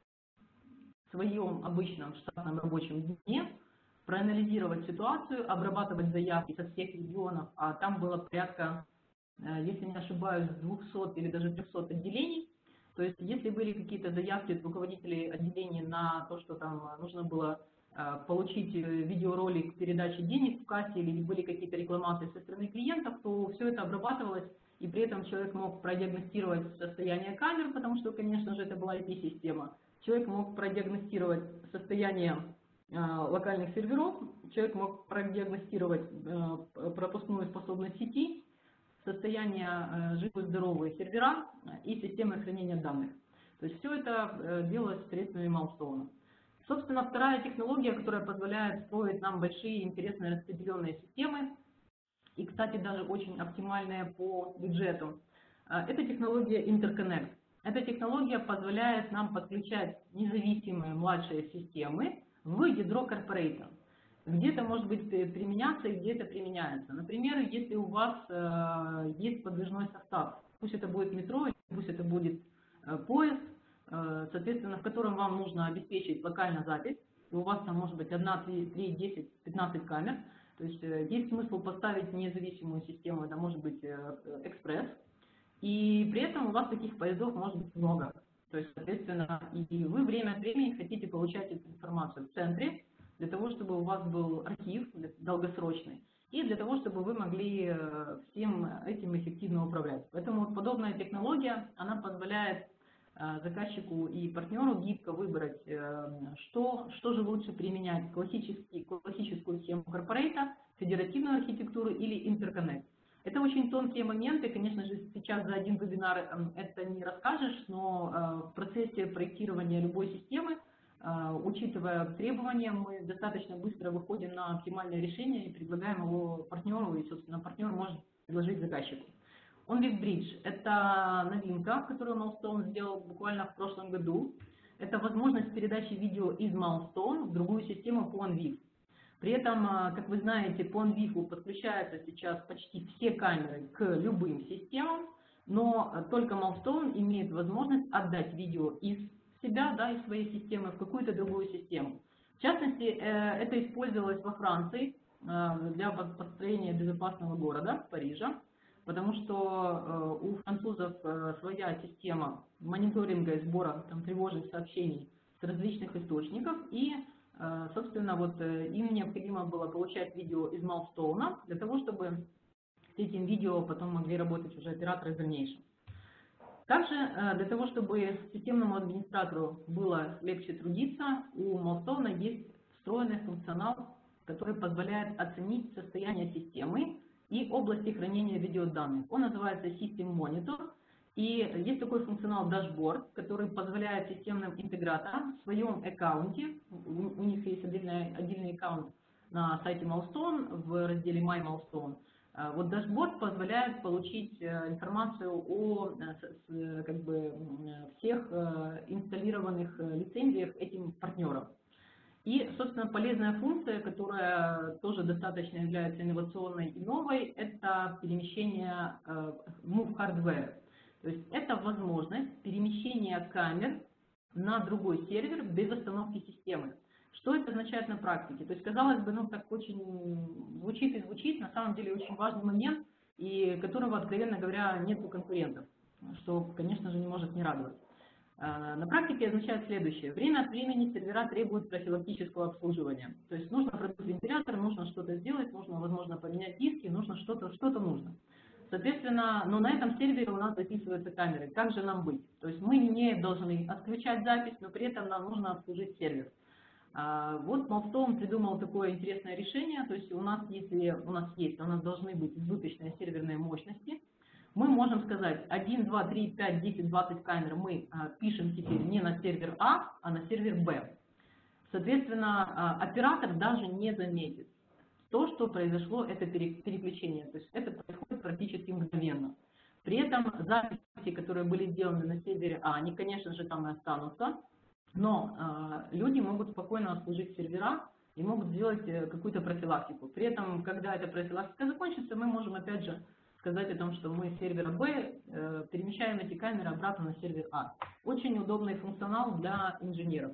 своем обычном штатном рабочем дне проанализировать ситуацию, обрабатывать заявки со всех регионов, а там было порядка, если не ошибаюсь, 200 или даже 300 отделений. То есть, если были какие-то заявки от руководителей отделений на то, что там нужно было получить видеоролик передачи денег в кассе, или были какие-то рекламации со стороны клиентов, то все это обрабатывалось, и при этом человек мог продиагностировать состояние камер, потому что, конечно же, это была IP-система. Человек мог продиагностировать состояние локальных серверов, человек мог продиагностировать пропускную способность сети, состояние живы-здоровые сервера и системы хранения данных. То есть все это делалось средствами Milestone. Собственно, вторая технология, которая позволяет строить нам большие интересные распределенные системы, и, кстати, даже очень оптимальные по бюджету, это технология Interconnect. Эта технология позволяет нам подключать независимые младшие системы в ядро корпорейта. Где-то может быть применяться и где-то применяется. Например, если у вас есть подвижной состав, пусть это будет метро, пусть это будет поезд, соответственно, в котором вам нужно обеспечить локально запись, и у вас там может быть 1, 3, 10, 15 камер, то есть есть смысл поставить независимую систему, это может быть экспресс, и при этом у вас таких поездов может быть много. То есть, соответственно, и вы время от времени хотите получать эту информацию в центре, для того, чтобы у вас был архив долгосрочный, и для того, чтобы вы могли всем этим эффективно управлять. Поэтому подобная технология, она позволяет заказчику и партнеру гибко выбрать, что же лучше применять, классическую схему корпорейта, федеративную архитектуру или интерконнект. Это очень тонкие моменты, конечно же, сейчас за один вебинар это не расскажешь, но в процессе проектирования любой системы, учитывая требования, мы достаточно быстро выходим на оптимальное решение и предлагаем его партнеру, и, собственно, партнер может предложить заказчику. OnVIF Bridge – это новинка, которую Milestone сделал буквально в прошлом году. Это возможность передачи видео из Milestone в другую систему по OnVIF. При этом, как вы знаете, по NVIDIA подключаются сейчас почти все камеры к любым системам, но только Milestone имеет возможность отдать видео из себя, да, из своей системы в какую-то другую систему. В частности, это использовалось во Франции для построения безопасного города, Парижа, потому что у французов своя система мониторинга и сбора тревожных сообщений с различных источников, и, собственно, вот им необходимо было получать видео из Milestone для того, чтобы с этим видео потом могли работать уже операторы в дальнейшем. Также для того, чтобы системному администратору было легче трудиться, у Milestone есть встроенный функционал, который позволяет оценить состояние системы и области хранения видеоданных. Он называется System Monitor. И есть такой функционал Dashboard, который позволяет системным интеграторам в своем аккаунте, у них есть отдельный аккаунт на сайте Milestone в разделе My Milestone. Вот Dashboard позволяет получить информацию о всех инсталлированных лицензиях этим партнерам. И, собственно, полезная функция, которая тоже достаточно является инновационной и новой, это перемещение Move Hardware. То есть это возможность перемещения камер на другой сервер без остановки системы. Что это означает на практике? То есть, казалось бы, ну так очень звучит и звучит, на самом деле очень важный момент, и которого, откровенно говоря, нет у конкурентов, что, конечно же, не может не радовать. На практике означает следующее. Время от времени сервера требуют профилактического обслуживания. То есть нужно продать вентилятор, нужно что-то сделать, нужно, возможно, поменять диски, нужно что-то нужно. Соответственно, но на этом сервере у нас записываются камеры. Как же нам быть? То есть мы не должны отключать запись, но при этом нам нужно обслужить сервер. Вот Milestone придумал такое интересное решение. То есть у нас должны быть избыточные серверные мощности. Мы можем сказать 1, 2, 3, 5, 10, 20 камер мы пишем теперь не на сервер А, а на сервер Б. Соответственно, оператор даже не заметит то, что произошло это переключение. То есть это происходит практически мгновенно. При этом записи, которые были сделаны на сервере А, они, конечно же, там и останутся, но люди могут спокойно обслужить сервера и могут сделать какую-то профилактику. При этом, когда эта профилактика закончится, мы можем опять же сказать о том, что мы с сервера Б перемещаем эти камеры обратно на сервер А. Очень удобный функционал для инженеров.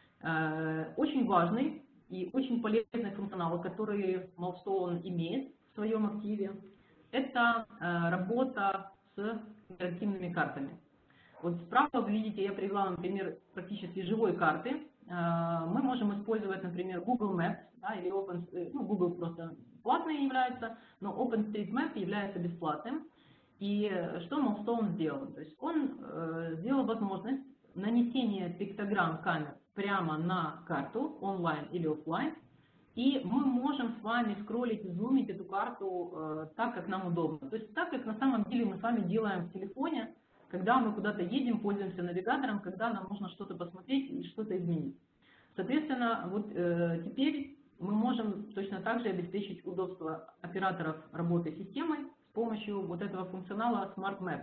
Очень важный и очень полезный функционал, который Milestone имеет в своем активе, это работа с интерактивными картами. Вот справа вы видите, я привела вам пример практически живой карты. Мы можем использовать, например, Google Maps, да, или Google просто платный является, но OpenStreetMap является бесплатным. И что Milestone сделал? То есть он сделал возможность нанесения пиктограмм камер прямо на карту, онлайн или офлайн, и мы можем с вами скроллить и зумить эту карту так, как нам удобно. То есть так, как на самом деле мы с вами делаем в телефоне, когда мы куда-то едем, пользуемся навигатором, когда нам нужно что-то посмотреть и что-то изменить. Соответственно, вот теперь мы можем точно так же обеспечить удобство операторов работы системой с помощью вот этого функционала Smart Maps.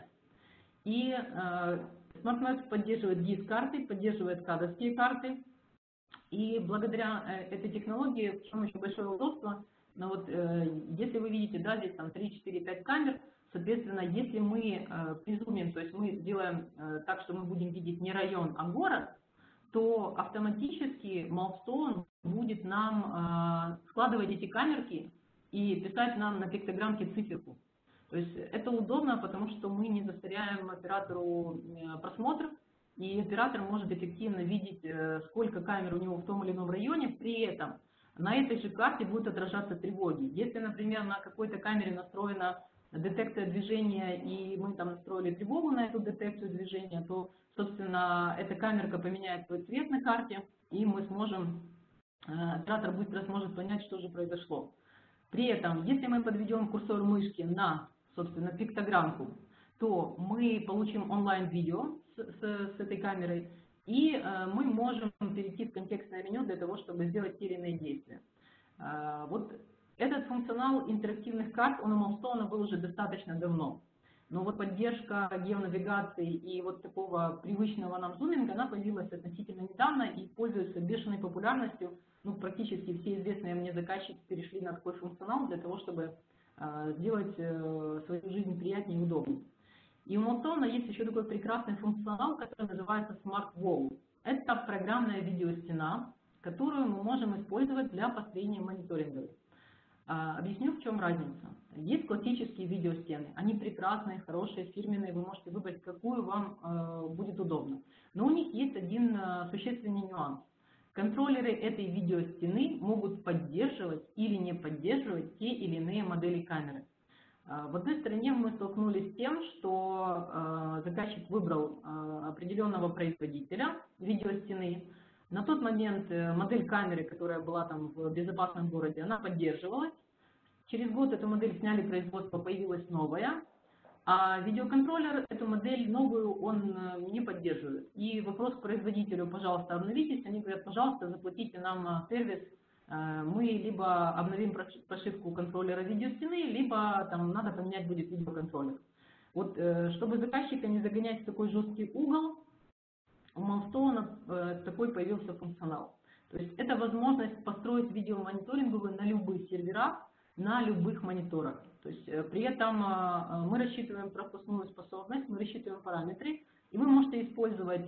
И Smart Maps поддерживает GIS-карты, поддерживает кадовские карты. И благодаря этой технологии, в чем очень большое удобство, но вот если вы видите, да, здесь там 3, 4, 5 камер, соответственно, если мы призумим, то есть мы сделаем так, что мы будем видеть не район, а город, то автоматически Milestone будет нам складывать эти камерки и писать нам на пиктограммке циферку. То есть это удобно, потому что мы не засоряем оператору просмотр, и оператор может эффективно видеть, сколько камер у него в том или ином районе. При этом на этой же карте будут отражаться тревоги. Если, например, на какой-то камере настроена детекция движения, и мы там настроили тревогу на эту детекцию движения, то, собственно, эта камерка поменяет свой цвет на карте, и мы сможем, оператор быстро сможет понять, что же произошло. При этом, если мы подведем курсор мышки на, собственно, пиктограммку, то мы получим онлайн-видео с этой камерой, и мы можем перейти в контекстное меню для того, чтобы сделать те или иные действия. Вот этот функционал интерактивных карт, он у Milestone был уже достаточно давно. Но вот поддержка геонавигации и вот такого привычного нам зуминга, она появилась относительно недавно и пользуется бешеной популярностью. Ну, практически все известные мне заказчики перешли на такой функционал для того, чтобы сделать свою жизнь приятнее и удобнее. И у Milestone есть еще такой прекрасный функционал, который называется Smart Wall. Это программная видеостена, которую мы можем использовать для построения мониторинга. Объясню, в чем разница. Есть классические видеостены, они прекрасные, хорошие, фирменные, вы можете выбрать, какую вам будет удобно. Но у них есть один существенный нюанс. Контроллеры этой видеостены могут поддерживать или не поддерживать те или иные модели камеры. В одной стороне мы столкнулись с тем, что заказчик выбрал определенного производителя видеостены. На тот момент модель камеры, которая была там в безопасном городе, она поддерживалась. Через год эту модель сняли производство, появилась новая. А видеоконтроллер, эту модель новую, он не поддерживает. И вопрос к производителю: пожалуйста, обновитесь. Они говорят: пожалуйста, заплатите нам сервис. Мы либо обновим прошивку контроллера видеостены, либо там надо поменять будет видеоконтроллер. Вот, чтобы заказчика не загонять в такой жесткий угол, у Milestone такой появился функционал. То есть это возможность построить видеомониторинговую на любых серверах, на любых мониторах. То есть при этом мы рассчитываем пропускную способность, мы рассчитываем параметры, и вы можете использовать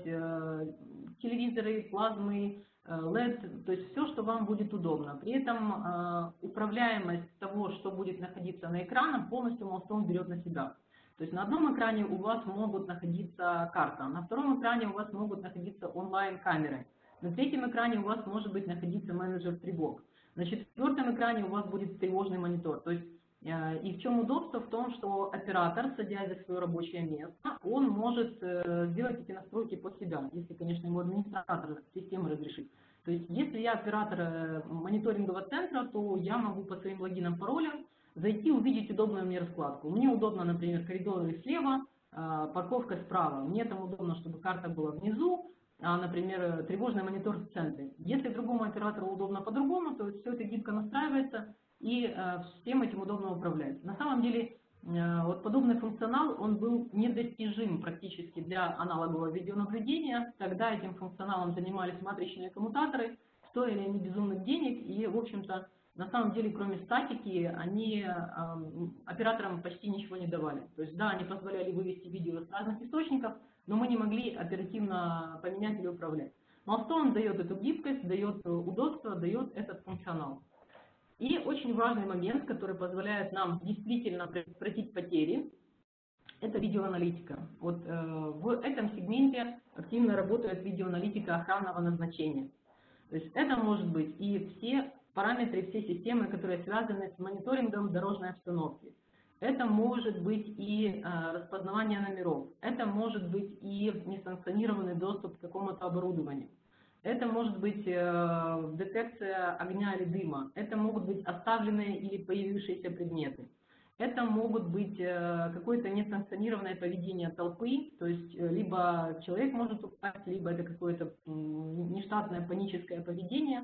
телевизоры, плазмы, LED, то есть все, что вам будет удобно. При этом управляемость того, что будет находиться на экранах, полностью Milestone берет на себя. То есть на одном экране у вас могут находиться карта, на втором экране у вас могут находиться онлайн-камеры, на третьем экране у вас может быть находиться менеджер тревог, на четвертом экране у вас будет тревожный монитор. То есть, и в чем удобство? В том, что оператор, садясь за свое рабочее место, он может сделать эти настройки под себя, если, конечно, ему администратор системы разрешит. То есть если я оператор мониторингового центра, то я могу по своим логинам, паролям зайти, увидеть удобную мне раскладку. Мне удобно, например, коридоры слева, парковка справа. Мне там удобно, чтобы карта была внизу, а, например, тревожный монитор в центре. Если другому оператору удобно по-другому, то все это гибко настраивается и всем этим удобно управлять. На самом деле, вот подобный функционал, он был недостижим практически для аналогового видеонаблюдения. Тогда этим функционалом занимались матричные коммутаторы, стоили они безумных денег, и, в общем-то, на самом деле, кроме статики, они операторам почти ничего не давали. То есть, да, они позволяли вывести видео с разных источников, но мы не могли оперативно поменять или управлять. Milestone дает эту гибкость, дает удобство, дает этот функционал. И очень важный момент, который позволяет нам действительно предотвратить потери, это видеоаналитика. Вот в этом сегменте активно работает видеоаналитика охранного назначения. То есть это может быть и все параметры, все системы, которые связаны с мониторингом дорожной обстановки. Это может быть и распознавание номеров, это может быть и несанкционированный доступ к какому-то оборудованию. Это может быть детекция огня или дыма, это могут быть оставленные или появившиеся предметы. Это могут быть какое-то несанкционированное поведение толпы, то есть либо человек может упасть, либо это какое-то нештатное паническое поведение,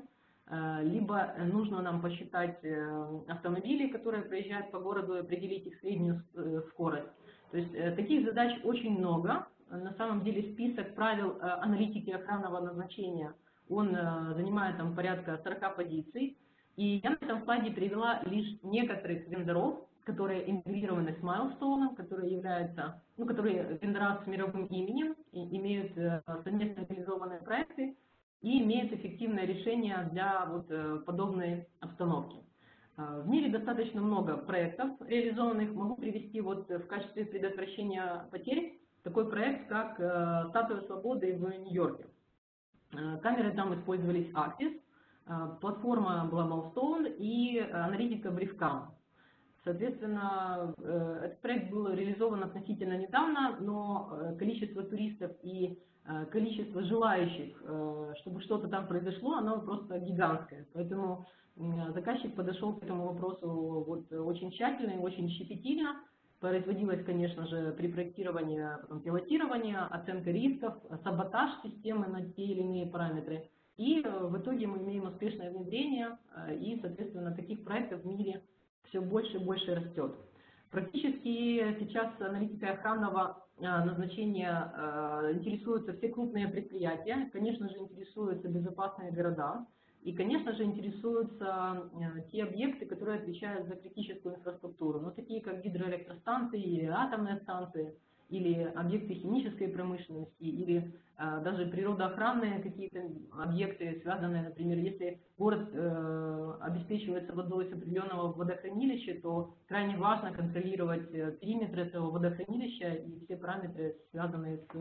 либо нужно нам посчитать автомобили, которые проезжают по городу, и определить их среднюю скорость. То есть таких задач очень много. На самом деле список правил аналитики охранного назначения, он занимает там порядка 40 позиций. И я на этом слайде привела лишь некоторых вендоров, которые интегрированы с Milestone, которые являются, которые вендора с мировым именем, и имеют совместно реализованные проекты и имеют эффективное решение для вот подобной обстановки. В мире достаточно много проектов реализованных. Могу привести вот в качестве предотвращения потерь такой проект, как «Статуя свободы» в Нью-Йорке. Камеры там использовались Axis, платформа была Milestone и аналитика BriefCam. Соответственно, этот проект был реализован относительно недавно, но количество туристов и количество желающих, чтобы что-то там произошло, оно просто гигантское. Поэтому заказчик подошел к этому вопросу вот очень тщательно и очень щепетильно. Производилось, конечно же, при проектировании, потом пилотирование, оценка рисков, саботаж системы на те или иные параметры. И в итоге мы имеем успешное внедрение, и, соответственно, таких проектов в мире все больше и больше растет. Практически сейчас аналитикой охранного назначения интересуются все крупные предприятия, конечно же, интересуются безопасные города, и, конечно же, интересуются те объекты, которые отвечают за критическую инфраструктуру, ну, такие как гидроэлектростанции или атомные станции, или объекты химической промышленности, или даже природоохранные какие-то объекты, связанные, например, если город обеспечивается водой с определенного водохранилища, то крайне важно контролировать периметр этого водохранилища и все параметры, связанные с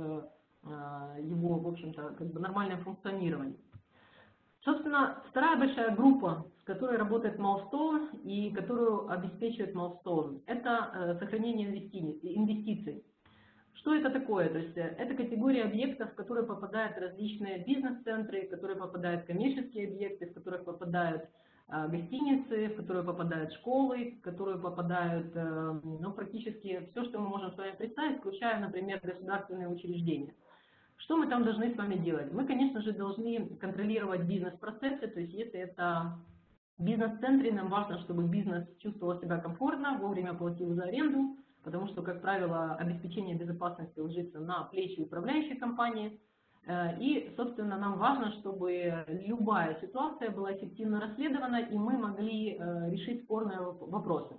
его, в общем-то, как бы нормальным функционированием. Собственно, вторая большая группа, с которой работает Milestone и которую обеспечивает Milestone, это сохранение инвестиций. Что это такое? То есть это категория объектов, в которые попадают различные бизнес-центры, в которые попадают коммерческие объекты, в которых попадают гостиницы, в которые попадают школы, в которые попадают ну, практически все, что мы можем с вами представить, включая, например, государственные учреждения. Что мы там должны с вами делать? Мы, конечно же, должны контролировать бизнес-процессы, то есть если это в бизнес-центре, нам важно, чтобы бизнес чувствовал себя комфортно, вовремя платил за аренду, потому что, как правило, обеспечение безопасности ложится на плечи управляющей компании. И, собственно, нам важно, чтобы любая ситуация была эффективно расследована, и мы могли решить спорные вопросы.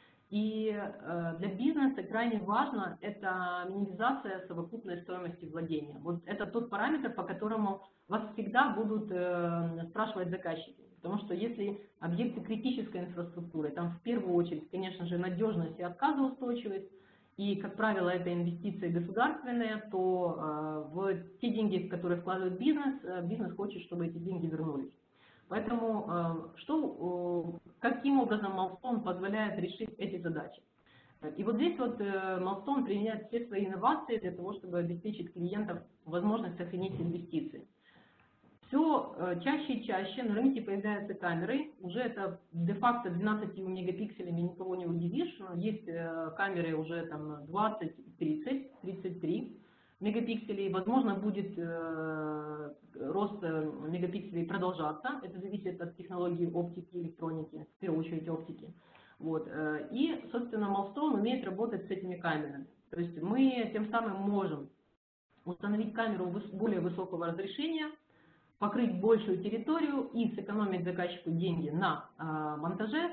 И для бизнеса крайне важно это минимизация совокупной стоимости владения. Вот это тот параметр, по которому вас всегда будут спрашивать заказчики. Потому что если объекты критической инфраструктуры, там в первую очередь, конечно же, надежность и отказоустойчивость, и, как правило, это инвестиции государственные, то в те деньги, в которые вкладывает бизнес, бизнес хочет, чтобы эти деньги вернулись. Поэтому каким образом Milestone позволяет решить эти задачи? И вот здесь вот Milestone применяет все свои инновации для того, чтобы обеспечить клиентов возможность сохранить инвестиции. Все чаще и чаще на рынке появляются камеры, уже это де-факто 12 мегапикселями никого не удивишь, есть камеры уже там 20, 30, 33 мегапикселей, возможно будет рост мегапикселей продолжаться, это зависит от технологии оптики, электроники, в первую очередь оптики. Вот. И, собственно, Milestone умеет работать с этими камерами, то есть мы тем самым можем установить камеру более высокого разрешения, покрыть большую территорию и сэкономить заказчику деньги на монтаже,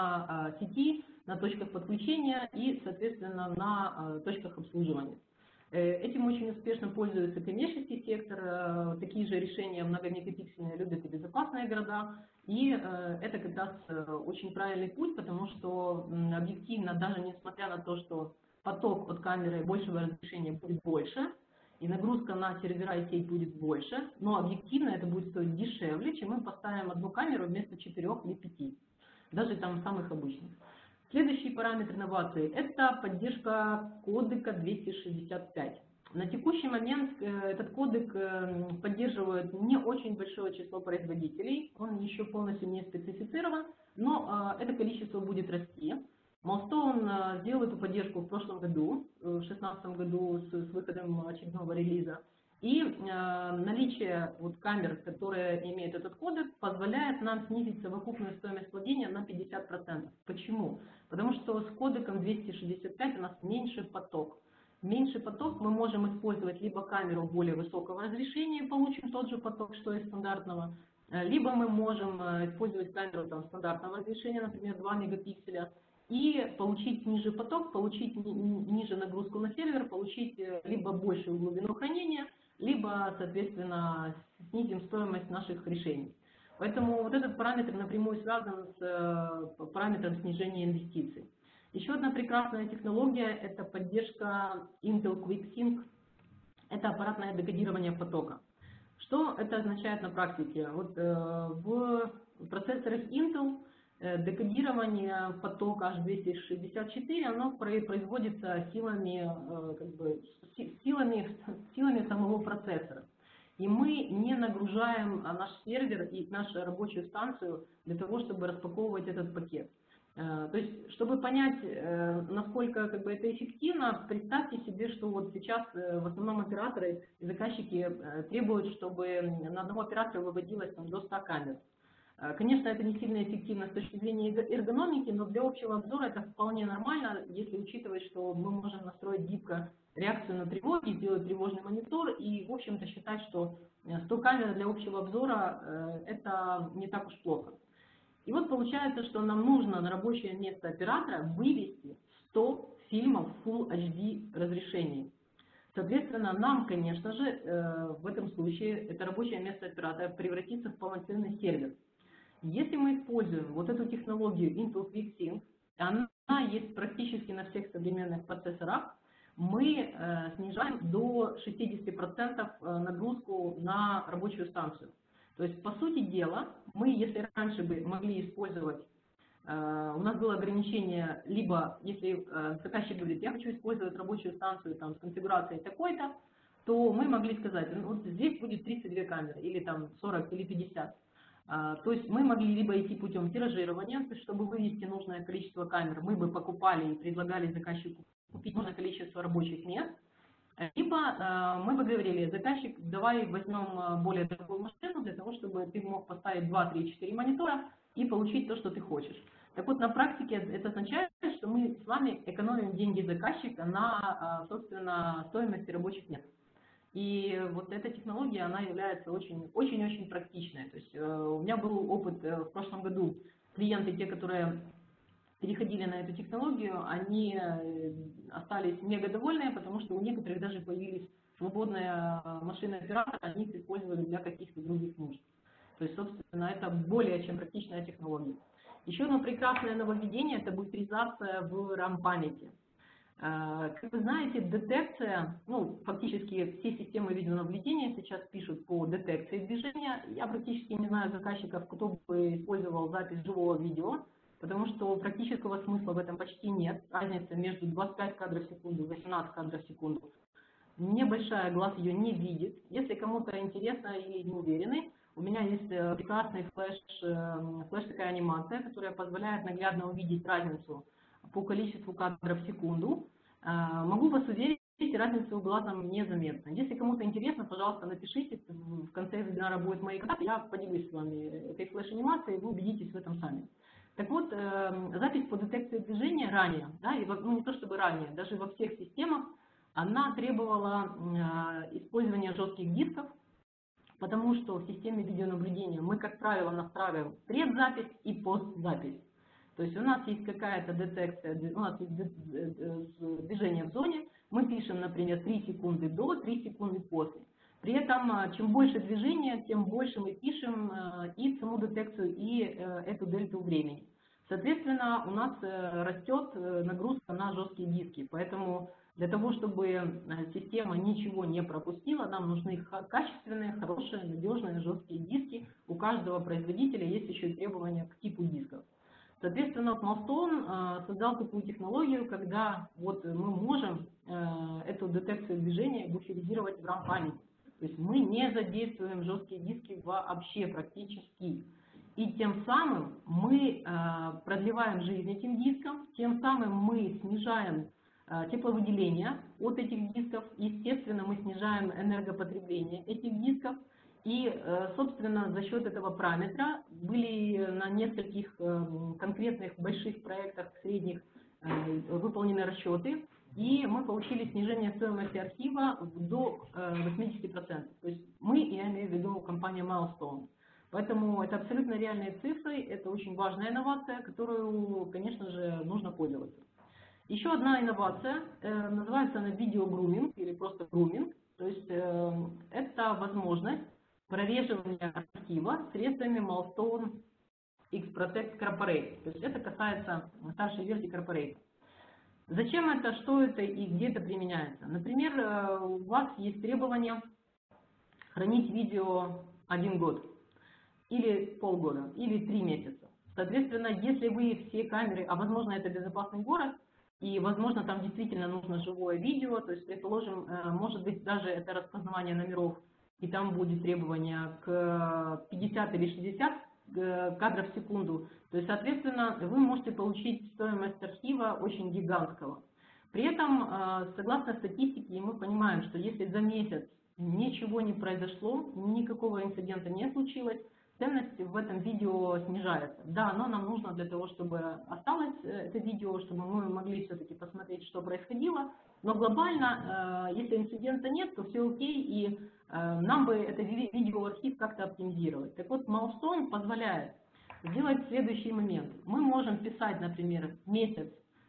на сети, на точках подключения и, соответственно, на точках обслуживания. Этим очень успешно пользуется коммерческий сектор, такие же решения многомегапиксельные любят и безопасные города, и это как раз очень правильный путь, потому что объективно, даже несмотря на то, что поток от камеры большего разрешения будет больше, и нагрузка на сервера и сеть будет больше, но объективно это будет стоить дешевле, чем мы поставим одну камеру вместо 4 или 5, даже там самых обычных. Следующий параметр инновации – это поддержка кодека 265. На текущий момент этот кодек поддерживает не очень большое число производителей, он еще полностью не специфицирован, но это количество будет расти. Milestone сделал эту поддержку в прошлом году, в 2016 году с выходом очередного релиза. И наличие вот камер, которые имеют этот кодек, позволяет нам снизить совокупную стоимость владения на 50%. Почему? Потому что с кодеком 265 у нас меньше поток. Меньше поток мы можем использовать либо камеру более высокого разрешения, получим тот же поток, что и стандартного, либо мы можем использовать камеру там, стандартного разрешения, например, 2 мегапикселя, и получить ниже поток, получить ниже нагрузку на сервер, получить либо большую глубину хранения, либо, соответственно, снизим стоимость наших решений. Поэтому вот этот параметр напрямую связан с параметром снижения инвестиций. Еще одна прекрасная технология – это поддержка Intel QuickSync. Это аппаратное декодирование потока. Что это означает на практике? Вот в процессорах Intel декодирование потока H264, оно производится силами, силами самого процессора. И мы не нагружаем наш сервер и нашу рабочую станцию для того, чтобы распаковывать этот пакет. То есть, чтобы понять, насколько это эффективно, представьте себе, что вот сейчас в основном операторы и заказчики требуют, чтобы на одного оператора выводилось там, до 100 камер. Конечно, это не сильно эффективно с точки зрения эргономики, но для общего обзора это вполне нормально, если учитывать, что мы можем настроить гибко реакцию на тревоги, сделать тревожный монитор и, в общем-то, считать, что 100 камер для общего обзора это не так уж плохо. И вот получается, что нам нужно на рабочее место оператора вывести 100 фильмов Full HD разрешений. Соответственно, нам, конечно же, в этом случае это рабочее место оператора превратится в полноценный сервер. Если мы используем вот эту технологию Intel QuickSync, она есть практически на всех современных процессорах, мы снижаем до 60% нагрузку на рабочую станцию. То есть, по сути дела, мы, если раньше бы могли использовать, у нас было ограничение, либо если заказчик говорит, я хочу использовать рабочую станцию там, с конфигурацией такой-то, то мы могли сказать, ну, вот здесь будет 32 камеры, или там 40, или 50. То есть мы могли либо идти путем тиражирования, то есть чтобы вывести нужное количество камер, мы бы покупали и предлагали заказчику купить нужное количество рабочих мест, либо мы бы говорили, заказчик, давай возьмем более дорогую машину для того, чтобы ты мог поставить 2, 3, 4 монитора и получить то, что ты хочешь. Так вот, на практике это означает, что мы с вами экономим деньги заказчика на, собственно, стоимости рабочих мест. И вот эта технология, она является очень-очень практичной. То есть у меня был опыт в прошлом году, клиенты, те, которые переходили на эту технологию, они остались мега довольны, потому что у некоторых даже появились свободные машины оператора, они их использовали для каких-то других нужд. То есть, собственно, это более чем практичная технология. Еще одно прекрасное нововведение – это буферизация в RAM-памяти. Как вы знаете, детекция, ну, фактически все системы видеонаблюдения сейчас пишут по детекции движения. Я практически не знаю заказчиков, кто бы использовал запись живого видео, потому что практического смысла в этом почти нет. Разница между 25 кадров в секунду и 18 кадров в секунду небольшая, глаз ее не видит. Если кому-то интересно или не уверены, у меня есть прекрасный флеш такая анимация, которая позволяет наглядно увидеть разницу по количеству кадров в секунду. Могу вас уверить, разница глазом незаметна. Если кому-то интересно, пожалуйста, напишите, в конце вебинара будет мои контакты, я поделюсь с вами этой флеш-анимацией, вы убедитесь в этом сами. Так вот, запись по детекции движения ранее, да, и, ну, не то чтобы ранее, даже во всех системах, она требовала использования жестких дисков, потому что в системе видеонаблюдения мы, как правило, настраиваем предзапись и постзапись. То есть у нас есть какая-то детекция, у нас есть движение в зоне, мы пишем, например, 3 секунды до, 3 секунды после. При этом, чем больше движения, тем больше мы пишем и саму детекцию, и эту дельту времени. Соответственно, у нас растет нагрузка на жесткие диски, поэтому для того, чтобы система ничего не пропустила, нам нужны качественные, хорошие, надежные жесткие диски. У каждого производителя есть еще и требования к типу дисков. Соответственно, Milestone создал такую технологию, когда вот мы можем эту детекцию движения буферизировать в RAM-памяти. То есть мы не задействуем жесткие диски вообще практически. И тем самым мы продлеваем жизнь этим дискам, тем самым мы снижаем тепловыделение от этих дисков, естественно, мы снижаем энергопотребление этих дисков. И, собственно, за счет этого параметра были на нескольких конкретных больших проектах средних выполнены расчеты, и мы получили снижение стоимости архива до 80%. То есть мы, я имею в виду компания Milestone. Поэтому это абсолютно реальные цифры, это очень важная инновация, которую, конечно же, нужно пользоваться. Еще одна инновация, называется она видеогруминг или просто груминг. То есть это возможность прореживания архива средствами Milestone X-Protect Corporate. То есть это касается старшей версии Corporate. Зачем это, что это и где это применяется? Например, у вас есть требование хранить видео 1 год, или полгода, или 3 месяца. Соответственно, если вы все камеры, а возможно это безопасный город, и возможно там действительно нужно живое видео, то есть, предположим, может быть даже это распознавание номеров, и там будет требование к 50 или 60 кадров в секунду, то есть, соответственно, вы можете получить стоимость архива очень гигантского. При этом, согласно статистике, мы понимаем, что если за месяц ничего не произошло, никакого инцидента не случилось, ценность в этом видео снижается. Да, оно нам нужно для того, чтобы осталось это видео, чтобы мы могли все-таки посмотреть, что происходило. Но глобально, если инцидента нет, то все окей, и нам бы это видеоархив как-то оптимизировать. Так вот, Milestone позволяет сделать следующий момент. Мы можем писать, например, месяц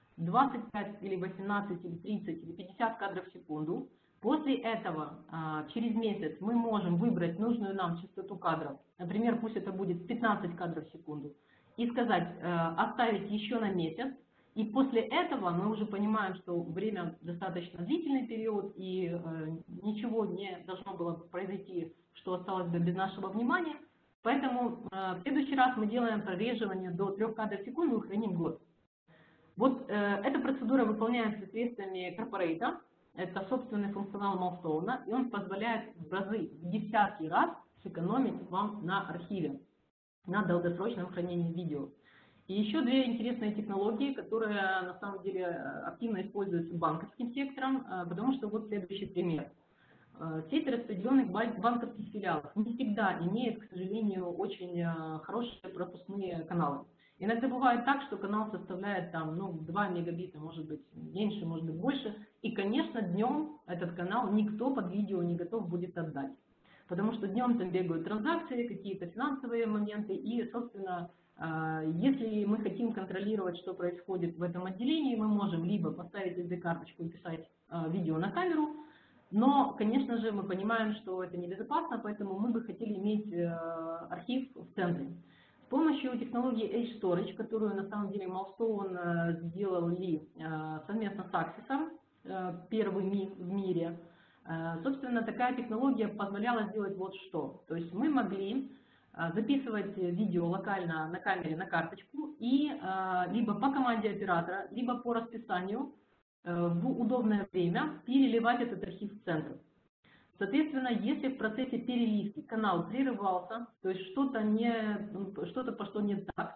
25 или 18 или 30 или 50 кадров в секунду. После этого, через месяц, мы можем выбрать нужную нам частоту кадров. Например, пусть это будет 15 кадров в секунду. И сказать, оставить еще на месяц. И после этого мы уже понимаем, что время достаточно длительный период, и ничего не должно было произойти, что осталось бы без нашего внимания. Поэтому в следующий раз мы делаем прореживание до 3 кадров в секунду и храним год. Вот эта процедура выполняется средствами Corporate. Это собственный функционал Milestone, и он позволяет в разы, в десятки раз сэкономить вам на архиве, на долгосрочном хранении видео. И еще две интересные технологии, которые на самом деле активно используются банковским сектором, потому что вот следующий пример. Сеть распределенных банковских филиалов не всегда имеет, к сожалению, очень хорошие пропускные каналы. Иногда бывает так, что канал составляет там, 2 мегабита, может быть меньше, может быть больше. И, конечно, днем этот канал никто под видео не готов будет отдать. Потому что днем там бегают транзакции, какие-то финансовые моменты. И, собственно, если мы хотим контролировать, что происходит в этом отделении, мы можем либо поставить SD-карточку и писать видео на камеру. Но, конечно же, мы понимаем, что это небезопасно, поэтому мы бы хотели иметь архив в центре. С помощью технологии Edge Storage, которую на самом деле Milestone сделали совместно с Axis, первый в мире, собственно, такая технология позволяла сделать вот что. То есть мы могли записывать видео локально на камере, на карточку, и либо по команде оператора, либо по расписанию в удобное время переливать этот архив в центр. Соответственно, если в процессе переливки канал прерывался, то есть что-то пошло не так,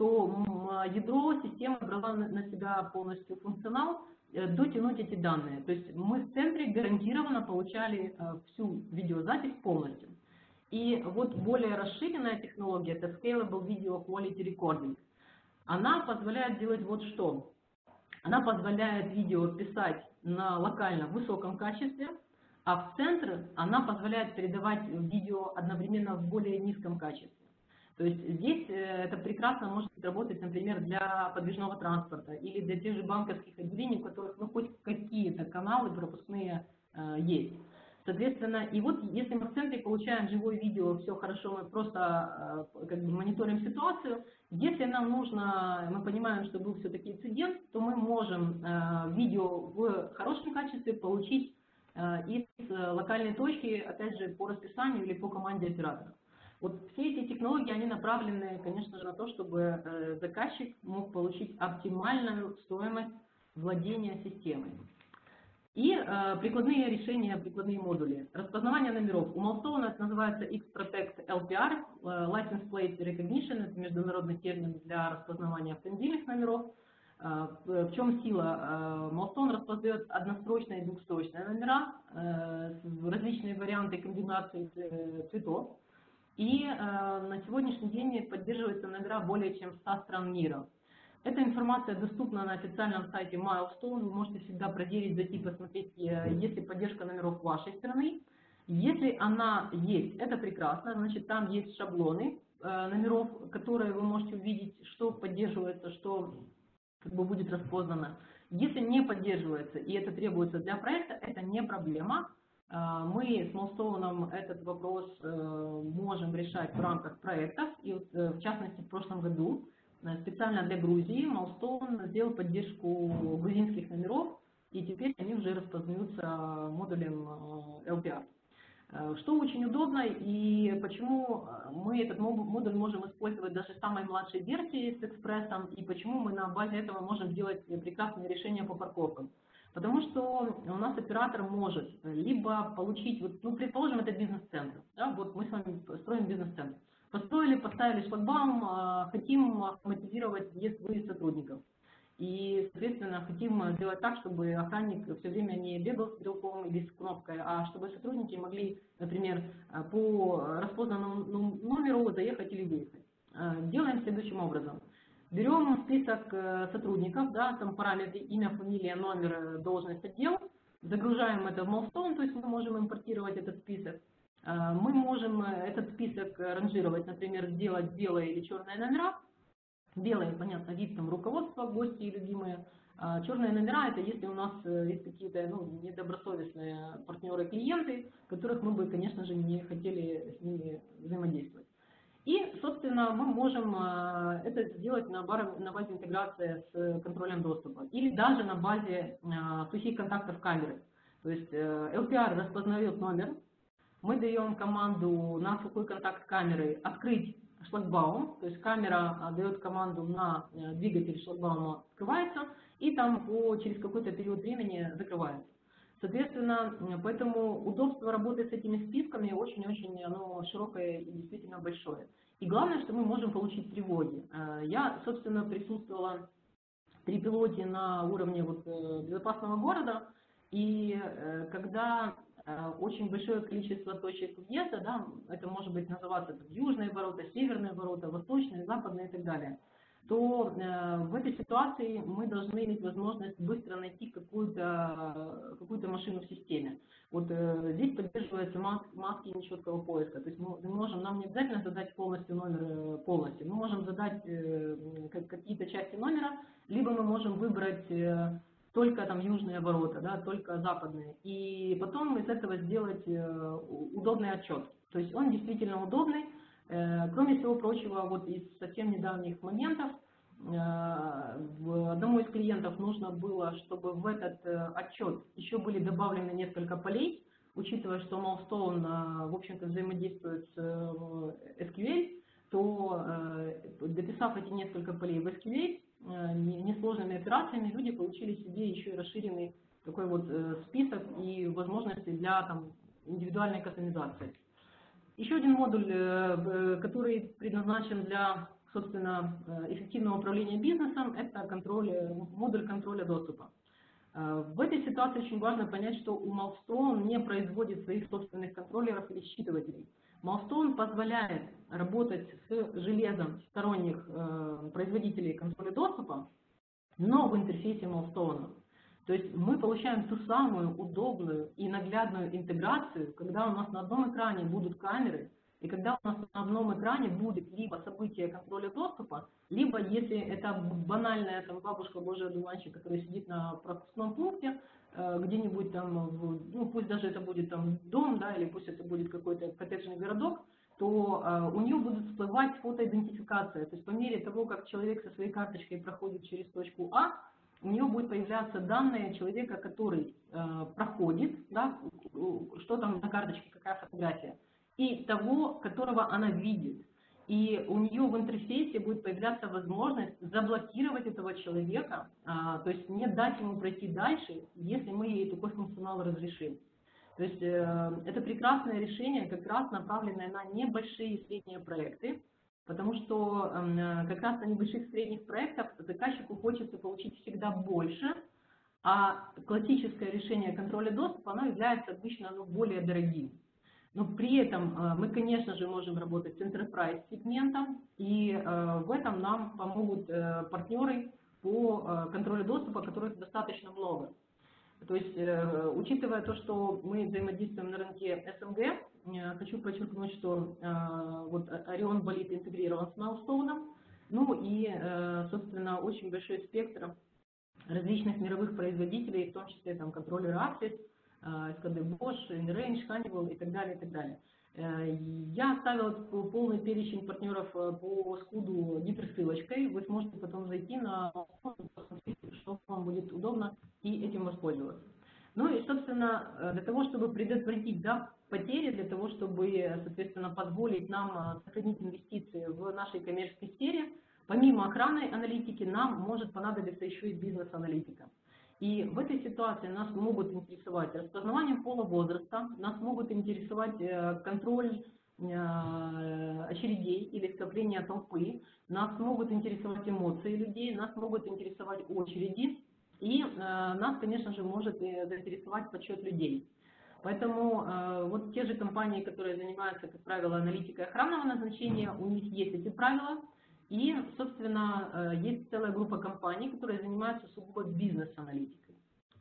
то ядро системы брало на себя полностью функционал дотянуть эти данные. То есть мы в центре гарантированно получали всю видеозапись полностью. И вот более расширенная технология – это Scalable Video Quality Recording. Она позволяет делать вот что. Она позволяет видео писать на локально высоком качестве, а в центр она позволяет передавать видео одновременно в более низком качестве. То есть здесь это прекрасно может работать, например, для подвижного транспорта или для тех же банковских отделений, у которых хоть какие-то каналы пропускные есть. Соответственно, и вот если мы в центре получаем живое видео, все хорошо, мы просто мониторим ситуацию. Если нам нужно, мы понимаем, что был все-таки инцидент, то мы можем видео в хорошем качестве получить из локальной точки, опять же, по расписанию или по команде оператора. Вот все эти технологии, они направлены, конечно же, на то, чтобы заказчик мог получить оптимальную стоимость владения системой. И прикладные решения, прикладные модули. Распознавание номеров. У Milestone это называется X-Protect LPR, License Plate Recognition, это международный термин для распознавания автомобильных номеров. В чем сила? Milestone распознает однострочные и двухстрочные номера, различные варианты комбинаций цветов. И на сегодняшний день поддерживаются номера более чем 100 стран мира. Эта информация доступна на официальном сайте Milestone. Вы можете всегда проверить, зайти, посмотреть, есть ли поддержка номеров вашей страны. Если она есть, это прекрасно. Значит, там есть шаблоны номеров, которые вы можете увидеть, что поддерживается, что будет распознано. Если не поддерживается и это требуется для проекта, это не проблема. Мы с Milestone этот вопрос можем решать в рамках проектов. И вот, в частности, в прошлом году специально для Грузии Milestone сделал поддержку грузинских номеров, и теперь они уже распознаются модулем LPR. Что очень удобно и почему мы этот модуль можем использовать даже в самой младшей версии с экспрессом, и почему мы на базе этого можем сделать прекрасные решения по парковкам. Потому что у нас оператор может либо получить, предположим, это бизнес-центр, да, вот мы с вами строим бизнес-центр. Построили, поставили шлагбаум, хотим автоматизировать въезд-выезд сотрудников. И, соответственно, хотим сделать так, чтобы охранник все время не бегал с стрелком или с кнопкой, а чтобы сотрудники могли, например, по распознанному номеру заехать или выехать. Делаем следующим образом. Берем список сотрудников, да, там параметры имя, фамилия, номер, должность, отдел, загружаем это в Milestone, то есть мы можем импортировать этот список. Мы можем этот список ранжировать, например, сделать белые или черные номера. Белые, понятно, вид там руководства, гости и любимые. Черные номера — это если у нас есть какие-то недобросовестные партнеры, клиенты, которых мы бы, конечно же, не хотели с ними взаимодействовать. И, собственно, мы можем это сделать на базе интеграции с контролем доступа или даже на базе сухих контактов камеры. То есть LPR распознает номер, мы даем команду на сухой контакт камеры открыть шлагбаум, то есть камера дает команду на двигатель шлагбаума, открывается, и там через какой-то период времени закрывается. Соответственно, поэтому удобство работы с этими списками очень-очень широкое и действительно большое. И главное, что мы можем получить тревоги. Я, собственно, присутствовала при пилоте на уровне безопасного города, и когда очень большое количество точек въезда, да, это может быть называться южные ворота, северные ворота, восточные, западные и так далее, то в этой ситуации мы должны иметь возможность быстро найти какую-то машину в системе. Вот здесь поддерживаются маски нечеткого поиска. То есть нам не обязательно задать полностью номер полностью. Мы можем задать какие-то части номера, либо мы можем выбрать только там южные ворота, да, только западные. И потом из этого сделать удобный отчет. То есть он действительно удобный. Кроме всего прочего, вот из совсем недавних моментов, одному из клиентов нужно было, чтобы в этот отчет еще были добавлены несколько полей, учитывая, что Milestone, в общем-то, взаимодействует с SQL, то, дописав эти несколько полей в SQL, несложными операциями, люди получили себе еще и расширенный такой вот список и возможности для там индивидуальной кастомизации. Еще один модуль, который предназначен для, собственно, эффективного управления бизнесом, это модуль контроля доступа. В этой ситуации очень важно понять, что у Milestone не производит своих собственных контроллеров или считывателей. Milestone позволяет работать с железом сторонних производителей контроля доступа, но в интерфейсе Milestone. То есть мы получаем ту самую удобную и наглядную интеграцию, когда у нас на одном экране будут камеры, и когда у нас на одном экране будет либо событие контроля доступа, либо, если это банальная там, бабушка Божий одуванчик, которая сидит на пропускном пункте, где-нибудь там, пусть даже это будет там дом, да, или пусть это будет какой-то коттеджный городок, то у нее будут всплывать фотоидентификация. То есть по мере того, как человек со своей карточкой проходит через точку А, у нее будет появляться данные человека, который проходит, да, что там на карточке, какая фотография, и того, которого она видит. И у нее в интерфейсе будет появляться возможность заблокировать этого человека, то есть не дать ему пройти дальше, если мы ей такой функционал разрешим. То есть это прекрасное решение, как раз направленное на небольшие и средние проекты, потому что как раз на небольших и средних проектах заказчику хочется получить всегда больше, а классическое решение контроля доступа, оно является обычно более дорогим. Но при этом мы, конечно же, можем работать с enterprise сегментом, и в этом нам помогут партнеры по контролю доступа, которых достаточно много. То есть, учитывая то, что мы взаимодействуем на рынке СНГ, хочу подчеркнуть, что вот Orion Bolid интегрирован с Milestone, ну и, собственно, очень большой спектр различных мировых производителей, в том числе там контроллеры Access, SKD Bosch, InRange, Honeywell и так далее, и так далее. Я оставила полный перечень партнеров по скуду гиперссылочкой. Вы сможете потом зайти на посмотреть, что вам будет удобно, и этим воспользоваться. Ну и, собственно, для того, чтобы предотвратить потери, для того, чтобы, соответственно, позволить нам сохранить инвестиции в нашей коммерческой сфере, помимо охранной аналитики, нам может понадобиться еще и бизнес-аналитика. И в этой ситуации нас могут интересовать распознавание пола, возраста, нас могут интересовать контроль очередей или скопления толпы, нас могут интересовать эмоции людей, нас могут интересовать очереди, и нас, конечно же, может заинтересовать подсчет людей. Поэтому вот те же компании, которые занимаются, как правило, аналитикой охранного назначения, у них есть эти правила, и, собственно, есть целая группа компаний, которые занимаются сугубо бизнес-аналитикой.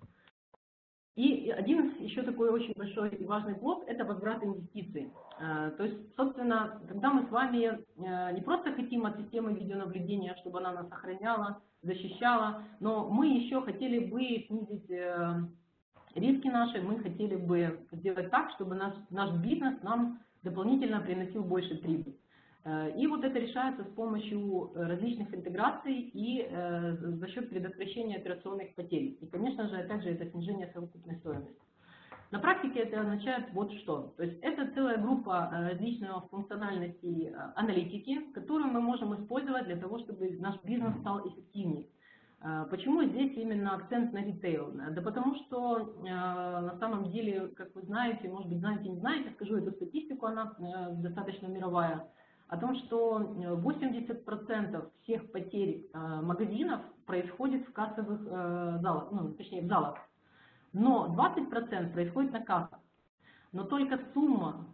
И один еще такой очень большой и важный блок – это возврат инвестиций. То есть, собственно, когда мы с вами не просто хотим от системы видеонаблюдения, чтобы она нас охраняла, защищала, но мы еще хотели бы снизить риски наши, мы хотели бы сделать так, чтобы наш бизнес нам дополнительно приносил больше прибыли. И вот это решается с помощью различных интеграций и за счет предотвращения операционных потерь. И, конечно же, также это снижение совокупной стоимости. На практике это означает вот что. То есть это целая группа различных функциональностей аналитики, которую мы можем использовать для того, чтобы наш бизнес стал эффективнее. Почему здесь именно акцент на ритейл? Да потому что на самом деле, как вы знаете, может быть знаете, не знаете, скажу эту статистику, она достаточно мировая, о том, что 80% всех потерь магазинов происходит в кассовых залах, ну, точнее в залах, но 20% происходит на кассах. Но только сумма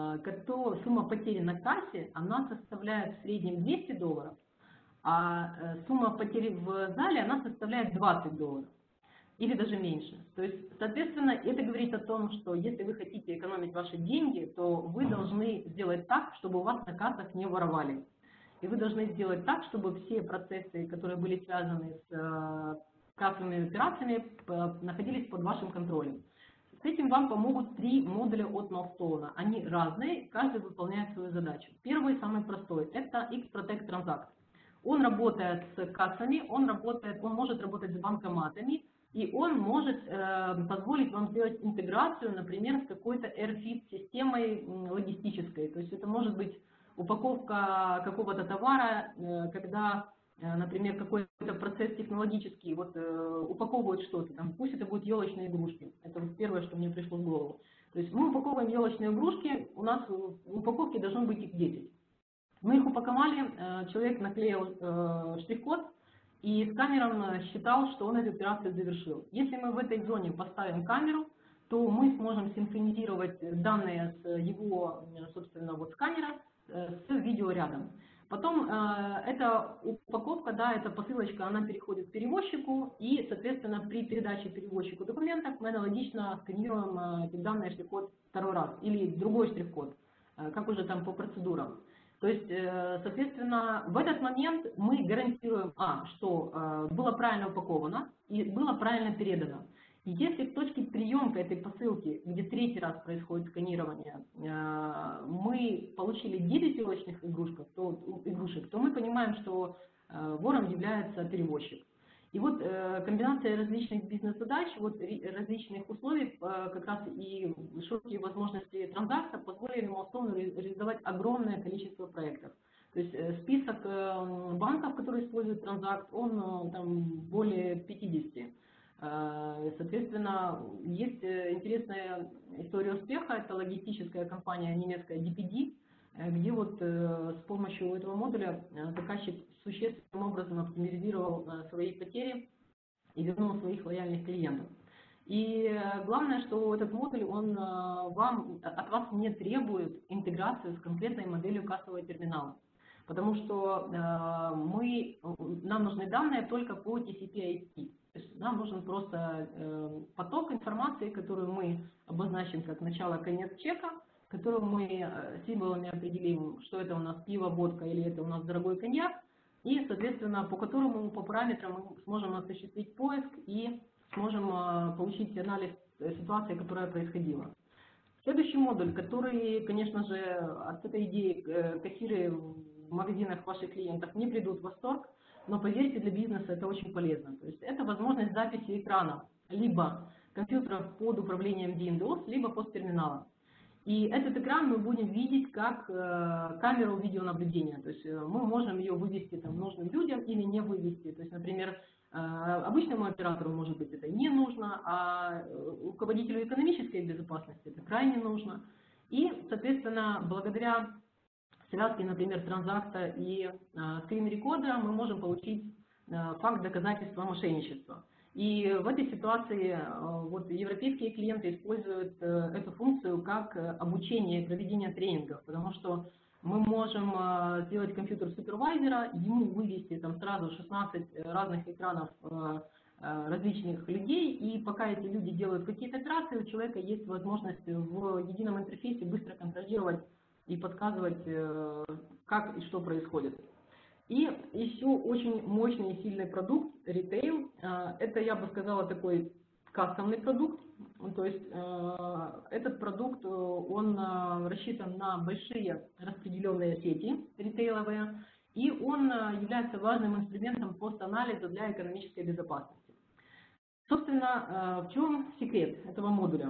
потери на кассе, она составляет в среднем $200, а сумма потери в зале, она составляет $20 или даже меньше. То есть, соответственно, это говорит о том, что если вы хотите экономить ваши деньги, то вы должны сделать так, чтобы у вас на кассах не воровали. И вы должны сделать так, чтобы все процессы, которые были связаны с кассовыми операциями, находились под вашим контролем. С этим вам помогут 3 модуля от Milestone. Они разные, каждый выполняет свою задачу. Первый, самый простой, это X-Protect Transact. Он работает с кассами, он может работать с банкоматами, и он может позволить вам сделать интеграцию, например, с какой-то RFID-системой логистической. То есть это может быть упаковка какого-то товара, когда, например, какой-то процесс технологический, вот упаковывают что-то, там, пусть это будут елочные игрушки. Это вот первое, что мне пришло в голову. То есть мы упаковываем елочные игрушки, у нас в упаковке должно быть их 10. Мы их упаковали, человек наклеил штрих-код, и сканером считал, что он эту операцию завершил. Если мы в этой зоне поставим камеру, то мы сможем синхронизировать данные с его, собственно, вот сканера с видео рядом. Потом эта упаковка, да, эта посылочка, она переходит к перевозчику, и, соответственно, при передаче перевозчику документов мы аналогично сканируем эти данные штрих-код второй раз, или другой штрих-код, как уже там по процедурам. То есть, соответственно, в этот момент мы гарантируем, что было правильно упаковано и было правильно передано. И если в точке приемка этой посылки, где 3-й раз происходит сканирование, мы получили 9 елочных игрушек, то мы понимаем, что вором является перевозчик. И вот комбинация различных бизнес-задач, вот различных условий, как раз и широкие возможности транзакта позволили Milestone реализовать огромное количество проектов. То есть список банков, которые используют транзакт, он там более 50. Соответственно, есть интересная история успеха, это логистическая компания немецкая DPD, где вот с помощью этого модуля заказчик существенным образом оптимизировал свои потери и вернул своих лояльных клиентов. И главное, что этот модуль, он от вас не требует интеграцию с конкретной моделью кассового терминала, потому что нам нужны данные только по TCP/IP. То есть нам нужен просто поток информации, которую мы обозначим как начало-конец чека, которую мы символами определим, что это у нас пиво, водка или это у нас дорогой коньяк, и, соответственно, по которому, по параметрам мы сможем осуществить поиск и сможем получить анализ ситуации, которая происходила. Следующий модуль, который, конечно же, от этой идеи кассиры в магазинах ваших клиентов не придут в восторг, но поверьте, для бизнеса это очень полезно. То есть это возможность записи экрана либо компьютеров под управлением DNDOS, либо посттерминала. И этот экран мы будем видеть как камеру видеонаблюдения. То есть мы можем ее вывести там, нужным людям или не вывести. То есть, например, обычному оператору, может быть, это не нужно, а руководителю экономической безопасности это крайне нужно. И, соответственно, благодаря связке, например, транзакта и скрин-рекордера мы можем получить факт доказательства мошенничества. И в этой ситуации вот европейские клиенты используют эту функцию как обучение, проведение тренингов, потому что мы можем сделать компьютер-супервайзера, ему вывести там сразу 16 разных экранов различных людей, и пока эти люди делают какие-то операции, у человека есть возможность в едином интерфейсе быстро контролировать и подсказывать, как и что происходит. И еще очень мощный и сильный продукт, ритейл, это, я бы сказала, такой кастомный продукт, то есть этот продукт, он рассчитан на большие распределенные сети ритейловые, и он является важным инструментом пост-анализа для экономической безопасности. Собственно, в чем секрет этого модуля?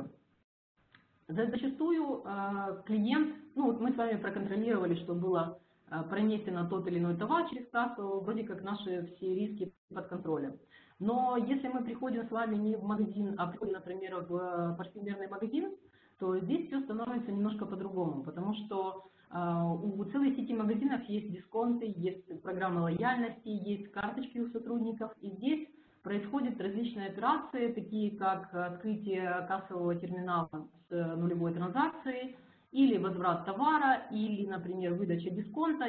Зачастую клиент, ну вот мы с вами проконтролировали, что было пронесено тот или иной товар через кассу, вроде как наши все риски под контролем. Но если мы приходим с вами не в магазин, а приходим, например, в парфюмерный магазин, то здесь все становится немножко по-другому, потому что у целой сети магазинов есть дисконты, есть программы лояльности, есть карточки у сотрудников, и здесь происходят различные операции, такие как открытие кассового терминала с нулевой транзакцией, или возврат товара, или, например, выдача дисконта,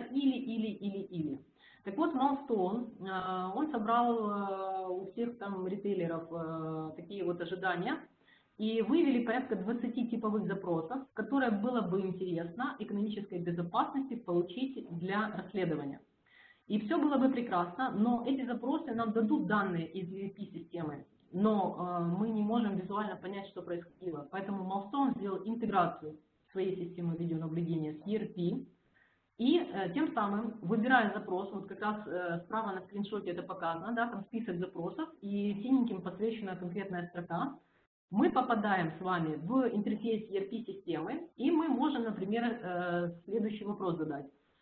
или. Так вот, Milestone, он собрал у всех там ритейлеров такие вот ожидания, и вывели порядка 20 типовых запросов, которые было бы интересно экономической безопасности получить для расследования. И все было бы прекрасно, но эти запросы нам дадут данные из ERP-системы, но мы не можем визуально понять, что происходило. Поэтому Milestone сделал интеграцию своей системы видеонаблюдения с ERP, и тем самым, выбирая запрос, вот как раз справа на скриншоте это показано, да, там список запросов, и синеньким подсвечена конкретная строка, мы попадаем с вами в интерфейс ERP-системы, и мы можем, например, следующий вопрос задать.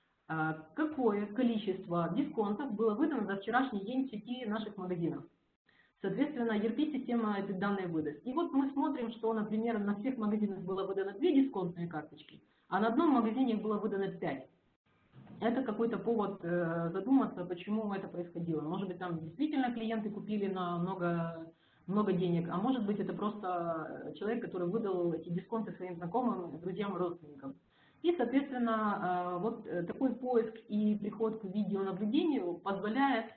Какое количество дисконтов было выдано за вчерашний день в сети наших магазинов? Соответственно, ERP-система эти данные выдаст. И вот мы смотрим, что, например, на всех магазинах было выдано 2 дисконтные карточки, а на одном магазине было выдано 5. Это какой-то повод задуматься, почему это происходило. Может быть, там действительно клиенты купили на много денег, а может быть, это просто человек, который выдал эти дисконты своим знакомым, друзьям и родственникам. И, соответственно, вот такой поиск и приход к видеонаблюдению позволяет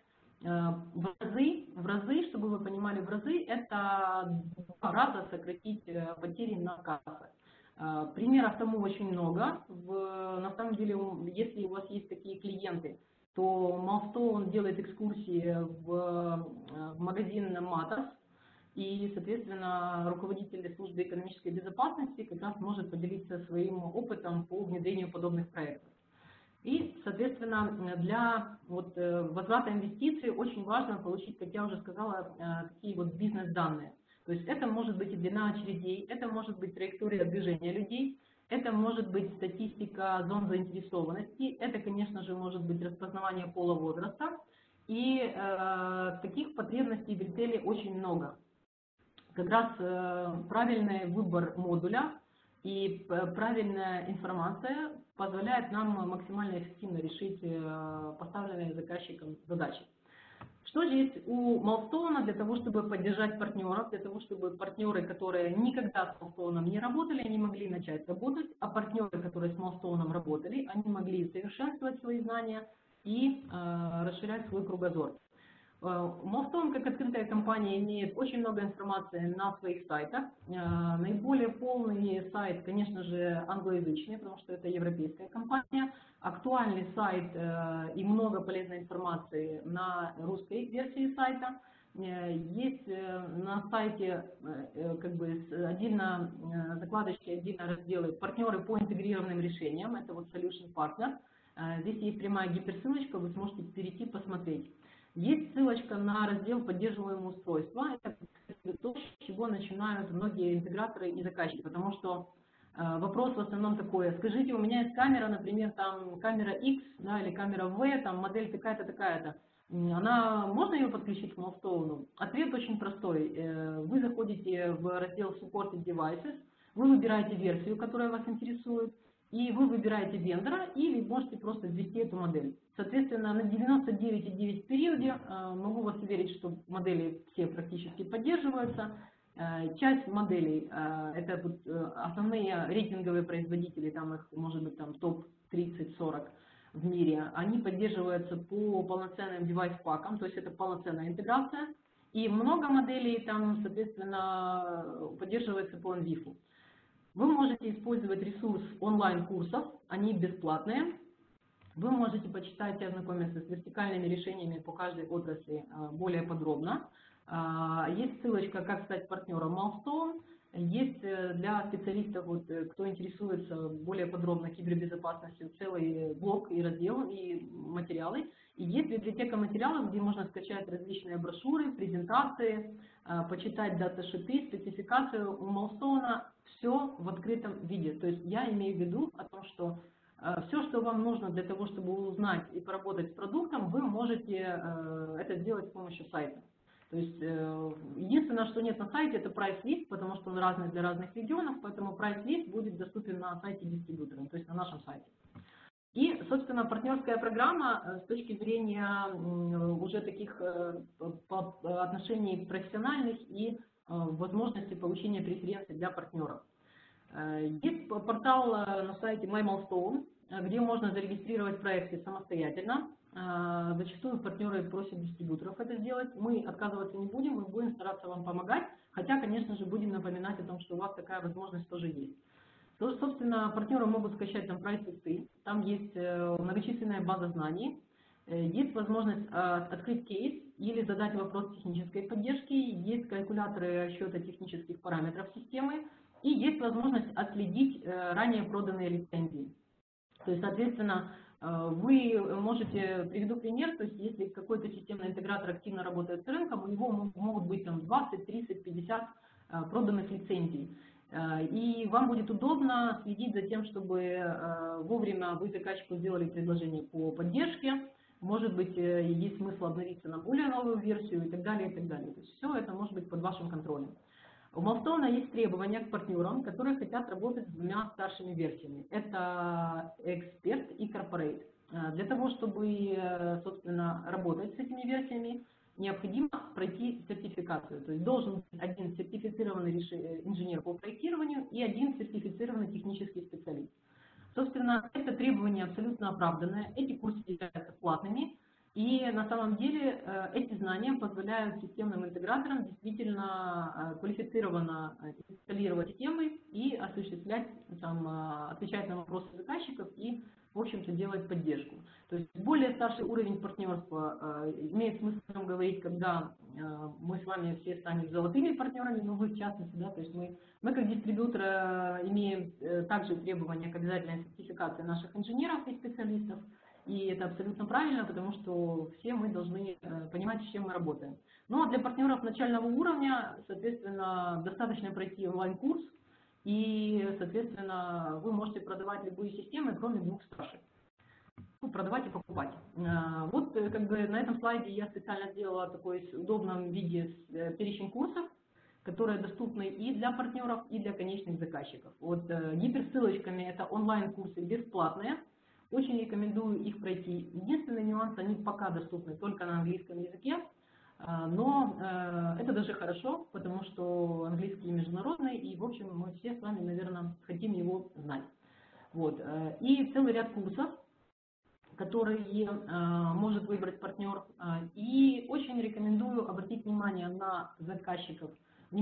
в разы, чтобы вы понимали, в разы это 2 раза сократить потери на кассах. Примеров тому очень много. На самом деле, если у вас есть такие клиенты, то Milestone делает экскурсии в магазин Matas, и, соответственно, руководитель службы экономической безопасности как раз может поделиться своим опытом по внедрению подобных проектов. И, соответственно, для вот, возврата инвестиций очень важно получить, как я уже сказала, такие вот бизнес-данные. То есть это может быть и длина очередей, это может быть траектория движения людей, это может быть статистика зон заинтересованности, это, конечно же, может быть распознавание пола, возраста. И таких потребностей в ритейле очень много. Как раз правильный выбор модуля и правильная информация позволяет нам максимально эффективно решить поставленные заказчиком задачи. Что же есть у Milestone для того, чтобы поддержать партнеров, для того, чтобы партнеры, которые никогда с Milestone не работали, они могли начать работать, а партнеры, которые с Milestone работали, они могли совершенствовать свои знания и расширять свой кругозор. Milestone, как открытая компания, имеет очень много информации на своих сайтах. Наиболее полный сайт, конечно же, англоязычный, потому что это европейская компания. Актуальный сайт и много полезной информации на русской версии сайта. Есть на сайте как бы отдельно закладочки, отдельно разделы партнеры по интегрированным решениям. Это вот Solution Partner. Здесь есть прямая гиперссылочка, вы сможете перейти посмотреть. Есть ссылочка на раздел «Поддерживаемые устройства». Это то, с чего начинают многие интеграторы и заказчики, потому что вопрос в основном такой: скажите, у меня есть камера, например, там камера X, да, или камера V, там модель такая-то, такая-то. Можно ее подключить к Milestone? Ответ очень простой. Вы заходите в раздел Supported Devices, Вы выбираете версию, которая вас интересует, и вы выбираете вендора, или можете просто ввести эту модель. Соответственно, на 99,9 периоде могу вас уверить, что модели все практически поддерживаются. Часть моделей, это вот основные рейтинговые производители, там их может быть там топ 30-40 в мире, они поддерживаются по полноценным девайс-пакам, то есть это полноценная интеграция. И много моделей там, соответственно, поддерживается по NVIF. Вы можете использовать ресурс онлайн-курсов, они бесплатные. Вы можете почитать и ознакомиться с вертикальными решениями по каждой отрасли более подробно. Есть ссылочка, как стать партнером Milestone. Есть для специалистов, вот, кто интересуется более подробно кибербезопасностью, целый блок и раздел, и материалы. И есть библиотека материалов, где можно скачать различные брошюры, презентации, почитать даташиты, спецификацию. У Milestone все в открытом виде. То есть я имею в виду о том, что все, что вам нужно для того, чтобы узнать и поработать с продуктом, вы можете это сделать с помощью сайта. То есть единственное, что нет на сайте, это прайс-лист, потому что он разный для разных регионов, поэтому прайс-лист будет доступен на сайте дистрибьютора, то есть на нашем сайте. И, собственно, партнерская программа с точки зрения уже таких отношений профессиональных и возможности получения преференций для партнеров. Есть портал на сайте MyMilestone, где можно зарегистрировать проекты самостоятельно. Зачастую партнеры просят дистрибьюторов это сделать. Мы отказываться не будем, мы будем стараться вам помогать, хотя, конечно же, будем напоминать о том, что у вас такая возможность тоже есть. То, собственно, партнеры могут скачать там прайс-листы, там есть многочисленная база знаний, есть возможность открыть кейс или задать вопрос технической поддержки, есть калькуляторы расчета технических параметров системы, и есть возможность отследить ранее проданные лицензии. То есть, соответственно, вы можете, приведу пример, то есть если какой-то системный интегратор активно работает с рынком, у него могут быть там 20, 30, 50 проданных лицензий. И вам будет удобно следить за тем, чтобы вовремя вы заказчику сделали предложение по поддержке, может быть, есть смысл обновиться на более новую версию и так далее, и так далее. То есть все это может быть под вашим контролем. У Milestone есть требования к партнерам, которые хотят работать с двумя старшими версиями. Это Expert и Corporate. Для того, чтобы, собственно, работать с этими версиями, необходимо пройти сертификацию. То есть должен быть один сертифицированный инженер по проектированию и один сертифицированный технический специалист. Собственно, это требование абсолютно оправданное. Эти курсы являются платными. И на самом деле эти знания позволяют системным интеграторам действительно квалифицированно инсталлировать системы и осуществлять, отвечать на вопросы заказчиков и, в общем-то, делать поддержку. То есть более старший уровень партнерства имеет смысл о нем говорить, когда мы с вами все станем золотыми партнерами, но вы в частности, да, то есть мы как дистрибьютор имеем также требования к обязательной сертификации наших инженеров и специалистов. И это абсолютно правильно, потому что все мы должны понимать, с чем мы работаем. Ну а для партнеров начального уровня, соответственно, достаточно пройти онлайн-курс, и, соответственно, вы можете продавать любые системы, кроме двух старших. Ну, продавать и покупать. Вот как бы на этом слайде я специально сделала такой в удобном виде перечень курсов, которые доступны и для партнеров, и для конечных заказчиков. Вот гиперссылочками это онлайн-курсы бесплатные. Очень рекомендую их пройти. Единственный нюанс, они пока доступны только на английском языке, но это даже хорошо, потому что английский международный, и, в общем, мы все с вами, наверное, хотим его знать. Вот. И целый ряд курсов, которые может выбрать партнер. И очень рекомендую обратить внимание заказчиков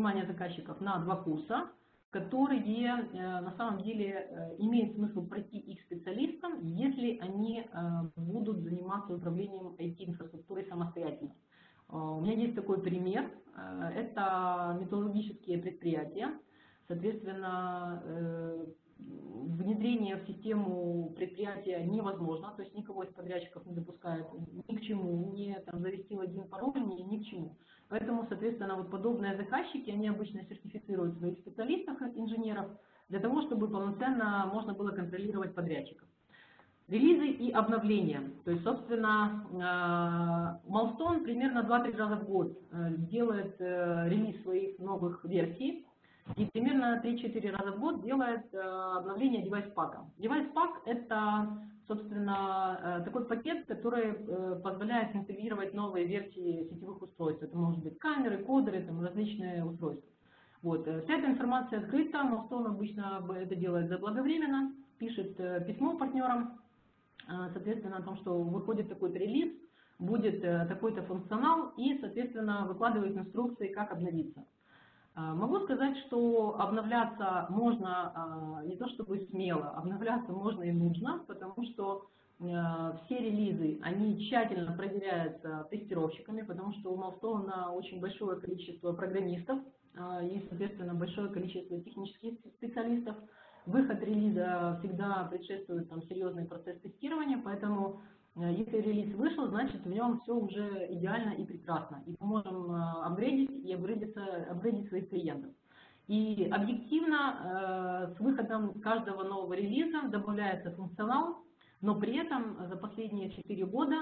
на два курса, которые на самом деле имеет смысл пройти их специалистам, если они будут заниматься управлением IT-инфраструктурой самостоятельно. У меня есть такой пример. Это металлургические предприятия. Соответственно, внедрение в систему предприятия невозможно, то есть никого из подрядчиков не допускают ни к чему, не завести логин, пароль, ни к чему. Поэтому, соответственно, вот подобные заказчики, они обычно сертифицируют своих специалистов, инженеров, для того, чтобы полноценно можно было контролировать подрядчиков. Релизы и обновления. То есть, собственно, Milestone примерно 2-3 раза в год делает релиз своих новых версий. и примерно 3-4 раза в год делает обновление девайс-пака. Девайс-пак – это, собственно, такой пакет, который позволяет интегрировать новые версии сетевых устройств. Это может быть камеры, кодеры, там, различные устройства. Вот. Вся эта информация открыта, Milestone обычно это делает заблаговременно, пишет письмо партнерам, соответственно, о том, что выходит такой-то релиз, будет такой-то функционал, и, соответственно, выкладывает инструкции, как обновиться. Могу сказать, что обновляться можно не то чтобы смело, обновляться можно и нужно, потому что все релизы, они тщательно проверяются тестировщиками, потому что у Milestone очень большое количество программистов и, соответственно, большое количество технических специалистов. Выход релиза всегда предшествует серьезный процесс тестирования, поэтому если релиз вышел, значит в нем все уже идеально и прекрасно. И мы можем апгрейдить и апгрейдить своих клиентов. И объективно с выходом каждого нового релиза добавляется функционал, но при этом за последние 4 года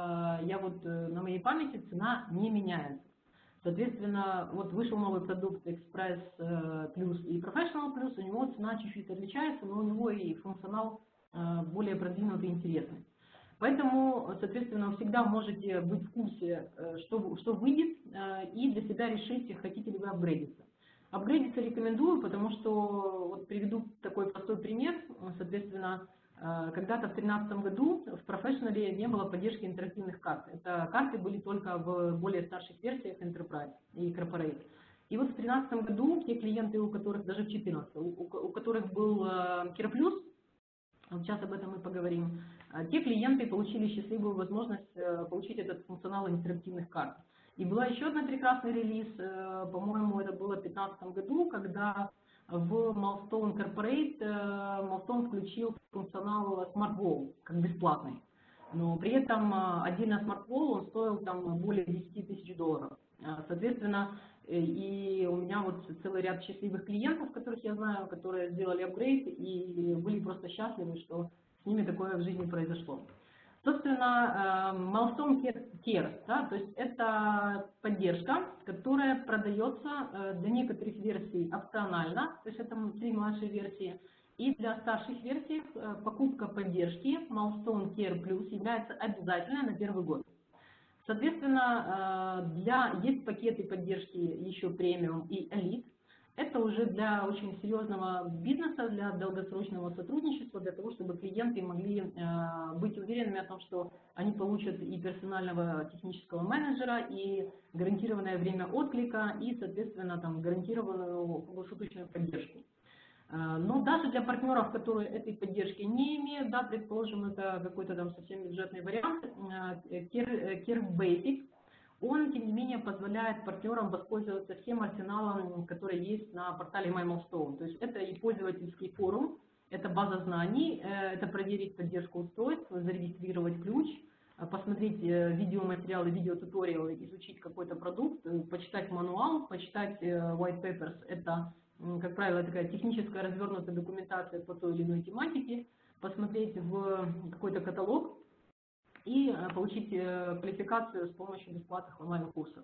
на моей памяти цена не меняется. Соответственно, вот вышел новый продукт Express Plus и Professional Plus, у него цена чуть-чуть отличается, но у него и функционал более продвинутый и интересный. Поэтому, соответственно, вы всегда можете быть в курсе, что выйдет, и для себя решить, хотите ли вы апгрейдиться. Апгрейдиться рекомендую, потому что, вот приведу такой простой пример, соответственно, когда-то в 2013 году в Professional не было поддержки интерактивных карт. Это карты были только в более старших версиях Enterprise и Corporate. И вот в 2013 году те клиенты, у которых, даже в 2014, у которых был Care Plus, сейчас об этом мы поговорим, те клиенты получили счастливую возможность получить этот функционал интерактивных карт. И была еще один прекрасный релиз, по-моему, это было в 2015 году, когда в Milestone Corporate Milestone включил функционал Smart Wall, как бесплатный. Но при этом отдельно Smart Wall он стоил более 10 тысяч долларов. Соответственно, и у меня вот целый ряд счастливых клиентов, которых я знаю, которые сделали апгрейд и были просто счастливы, что с ними такое в жизни произошло. Собственно, Milestone Care, да, то есть это поддержка, которая продается для некоторых версий опционально, то есть это 3 младшие версии, и для старших версий покупка поддержки Milestone Care Plus является обязательной на первый год. Соответственно, есть пакеты поддержки еще премиум и элит. Это уже для очень серьезного бизнеса, для долгосрочного сотрудничества, для того, чтобы клиенты могли быть уверенными о том, что они получат и персонального технического менеджера, и гарантированное время отклика, и, соответственно, гарантированную круглосуточную поддержку. Но даже для партнеров, которые этой поддержки не имеют, да, предположим, это какой-то совсем бюджетный вариант, Care Basic, он, тем не менее, позволяет партнерам воспользоваться всем арсеналом, который есть на портале MyMilestone. То есть это и пользовательский форум, это база знаний, это проверить поддержку устройств, зарегистрировать ключ, посмотреть видеоматериалы, видеотуториалы, изучить какой-то продукт, почитать мануал, почитать white papers, это, как правило, такая техническая развернутая документация по той или иной тематике, посмотреть в какой-то каталог и получить квалификацию с помощью бесплатных онлайн-курсов.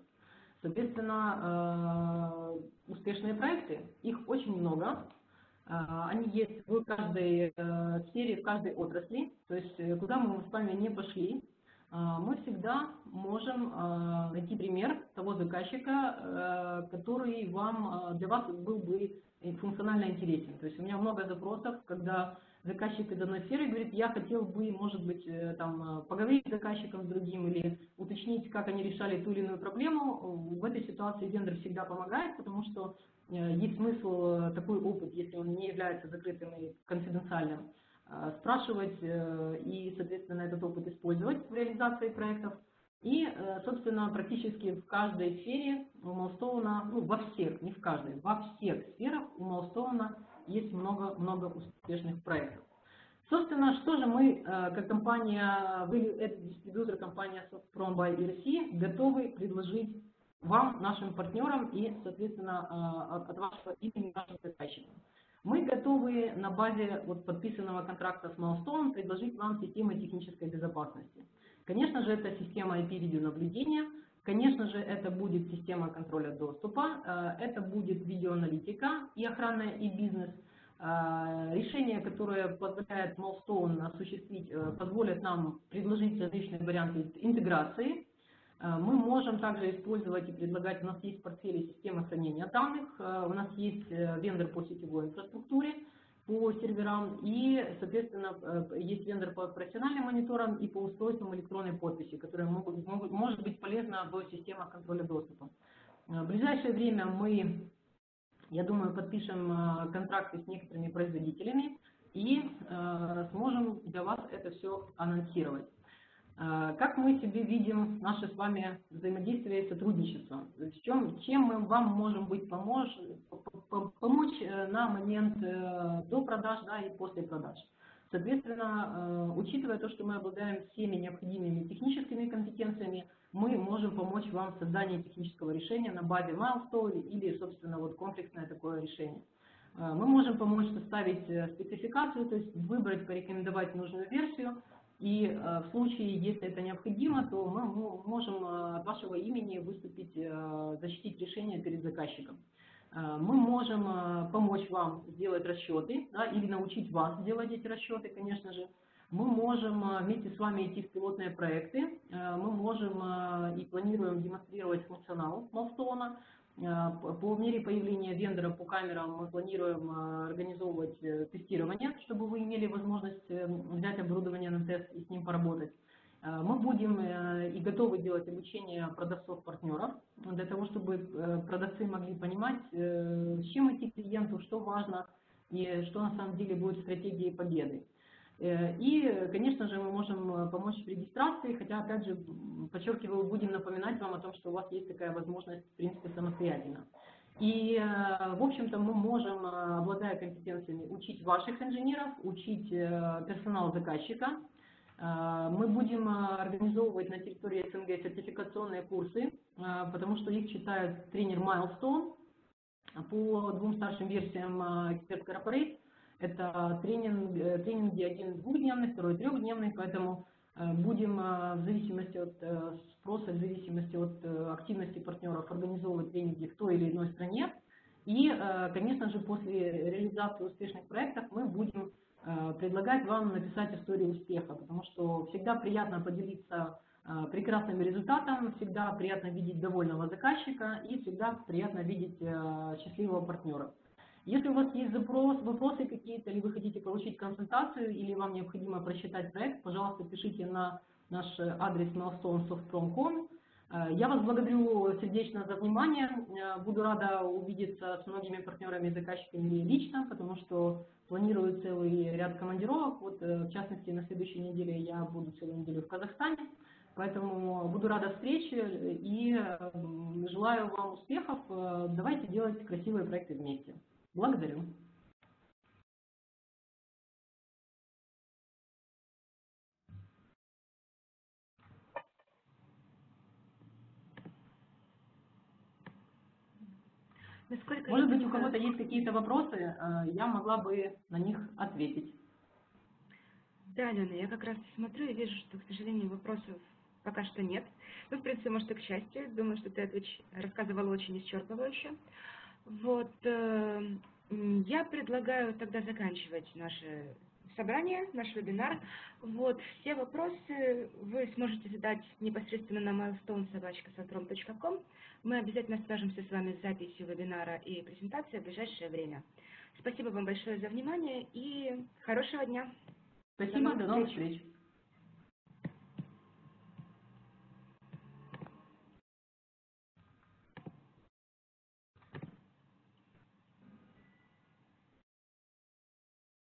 Соответственно, успешные проекты, их очень много. Они есть в каждой сфере, в каждой отрасли. То есть куда мы с вами не пошли, мы всегда можем найти пример того заказчика, который для вас был бы функционально интересен. То есть у меня много запросов, когда заказчик из одной сферы говорит, я хотел бы, может быть, поговорить с заказчиком с другим или уточнить, как они решали ту или иную проблему. В этой ситуации вендор всегда помогает, потому что есть смысл такой опыт, если он не является закрытым и конфиденциальным, спрашивать и, соответственно, этот опыт использовать в реализации проектов. И, собственно, практически в каждой сфере у Milestone, во всех, не в каждой, во всех сферах у Milestone есть много успешных проектов. Собственно, что же мы, как компания, это дистрибьютор, компания Softprom by ERC, готовы предложить вам, нашим партнерам и, соответственно, от вашего имени нашим заказчикам. Мы готовы на базе подписанного контракта с Milestone предложить вам систему технической безопасности. Конечно же, это система IP-видеонаблюдения, Конечно же, это будет система контроля доступа, это будет видеоаналитика и охранная, и бизнес. Решение, которое позволяет Milestone осуществить, позволит нам предложить различные варианты интеграции. Мы можем также использовать и предлагать, у нас есть в портфеле система хранения данных, у нас есть вендор по сетевой инфраструктуре, по серверам, и, соответственно, есть вендор по профессиональным мониторам и по устройствам электронной подписи, которые может быть полезно в системах контроля доступа. В ближайшее время мы, я думаю, подпишем контракты с некоторыми производителями и сможем для вас это все анонсировать. Как мы себе видим наше с вами взаимодействие и сотрудничество? Чем мы вам можем помочь на момент до продаж, да, и после продаж? Соответственно, учитывая то, что мы обладаем всеми необходимыми техническими компетенциями, мы можем помочь вам в создании технического решения на базе Milestone или, собственно, вот комплексное такое решение. Мы можем помочь составить спецификацию, то есть выбрать, порекомендовать нужную версию. И в случае, если это необходимо, то мы можем от вашего имени выступить, защитить решение перед заказчиком. Мы можем помочь вам сделать расчеты, да, или научить вас делать эти расчеты, конечно же. Мы можем вместе с вами идти в пилотные проекты. Мы можем и планируем демонстрировать функционал Milestone. По мере появления вендора по камерам мы планируем организовывать тестирование, чтобы вы имели возможность взять оборудование на тест и с ним поработать. Мы будем и готовы делать обучение продавцов-партнеров, для того, чтобы продавцы могли понимать, с чем идти к клиенту, что важно и что на самом деле будет стратегией победы. И, конечно же, мы можем помочь в регистрации, хотя, опять же, подчеркиваю, будем напоминать вам о том, что у вас есть такая возможность, в принципе, самостоятельно. И, в общем-то, мы можем, обладая компетенциями, учить ваших инженеров, учить персонал заказчика. Мы будем организовывать на территории СНГ сертификационные курсы, потому что их читает тренер Milestone по двум старшим версиям Expert Corporate. Это тренинги один двухдневный, второй трехдневный, поэтому будем в зависимости от спроса, в зависимости от активности партнеров организовывать тренинги в той или иной стране. И, конечно же, после реализации успешных проектов мы будем предлагать вам написать историю успеха, потому что всегда приятно поделиться прекрасным результатом, всегда приятно видеть довольного заказчика и всегда приятно видеть счастливого партнера. Если у вас есть вопросы какие-то, или вы хотите получить консультацию, или вам необходимо просчитать проект, пожалуйста, пишите на наш адрес milestonesoftprom.com. Я вас благодарю сердечно за внимание. Буду рада увидеться с многими партнерами и заказчиками лично, потому что планирую целый ряд командировок. Вот, в частности, на следующей неделе я буду целую неделю в Казахстане. Поэтому буду рада встрече и желаю вам успехов. Давайте делать красивые проекты вместе. Благодарю. Может быть, у кого-то есть какие-то вопросы, я могла бы на них ответить.
Да, Алена, я как раз смотрю и вижу, что, к сожалению, вопросов пока что нет. Ну, в принципе, может, и к счастью. Думаю, что ты рассказывала очень исчерпывающе. Вот, я предлагаю тогда заканчивать наше собрание, наш вебинар. Вот, все вопросы вы сможете задать непосредственно на milestone@sofprom.com. Мы обязательно свяжемся с вами с записью вебинара и презентации в ближайшее время. Спасибо вам большое за внимание и хорошего дня.
Спасибо, до новых встреч.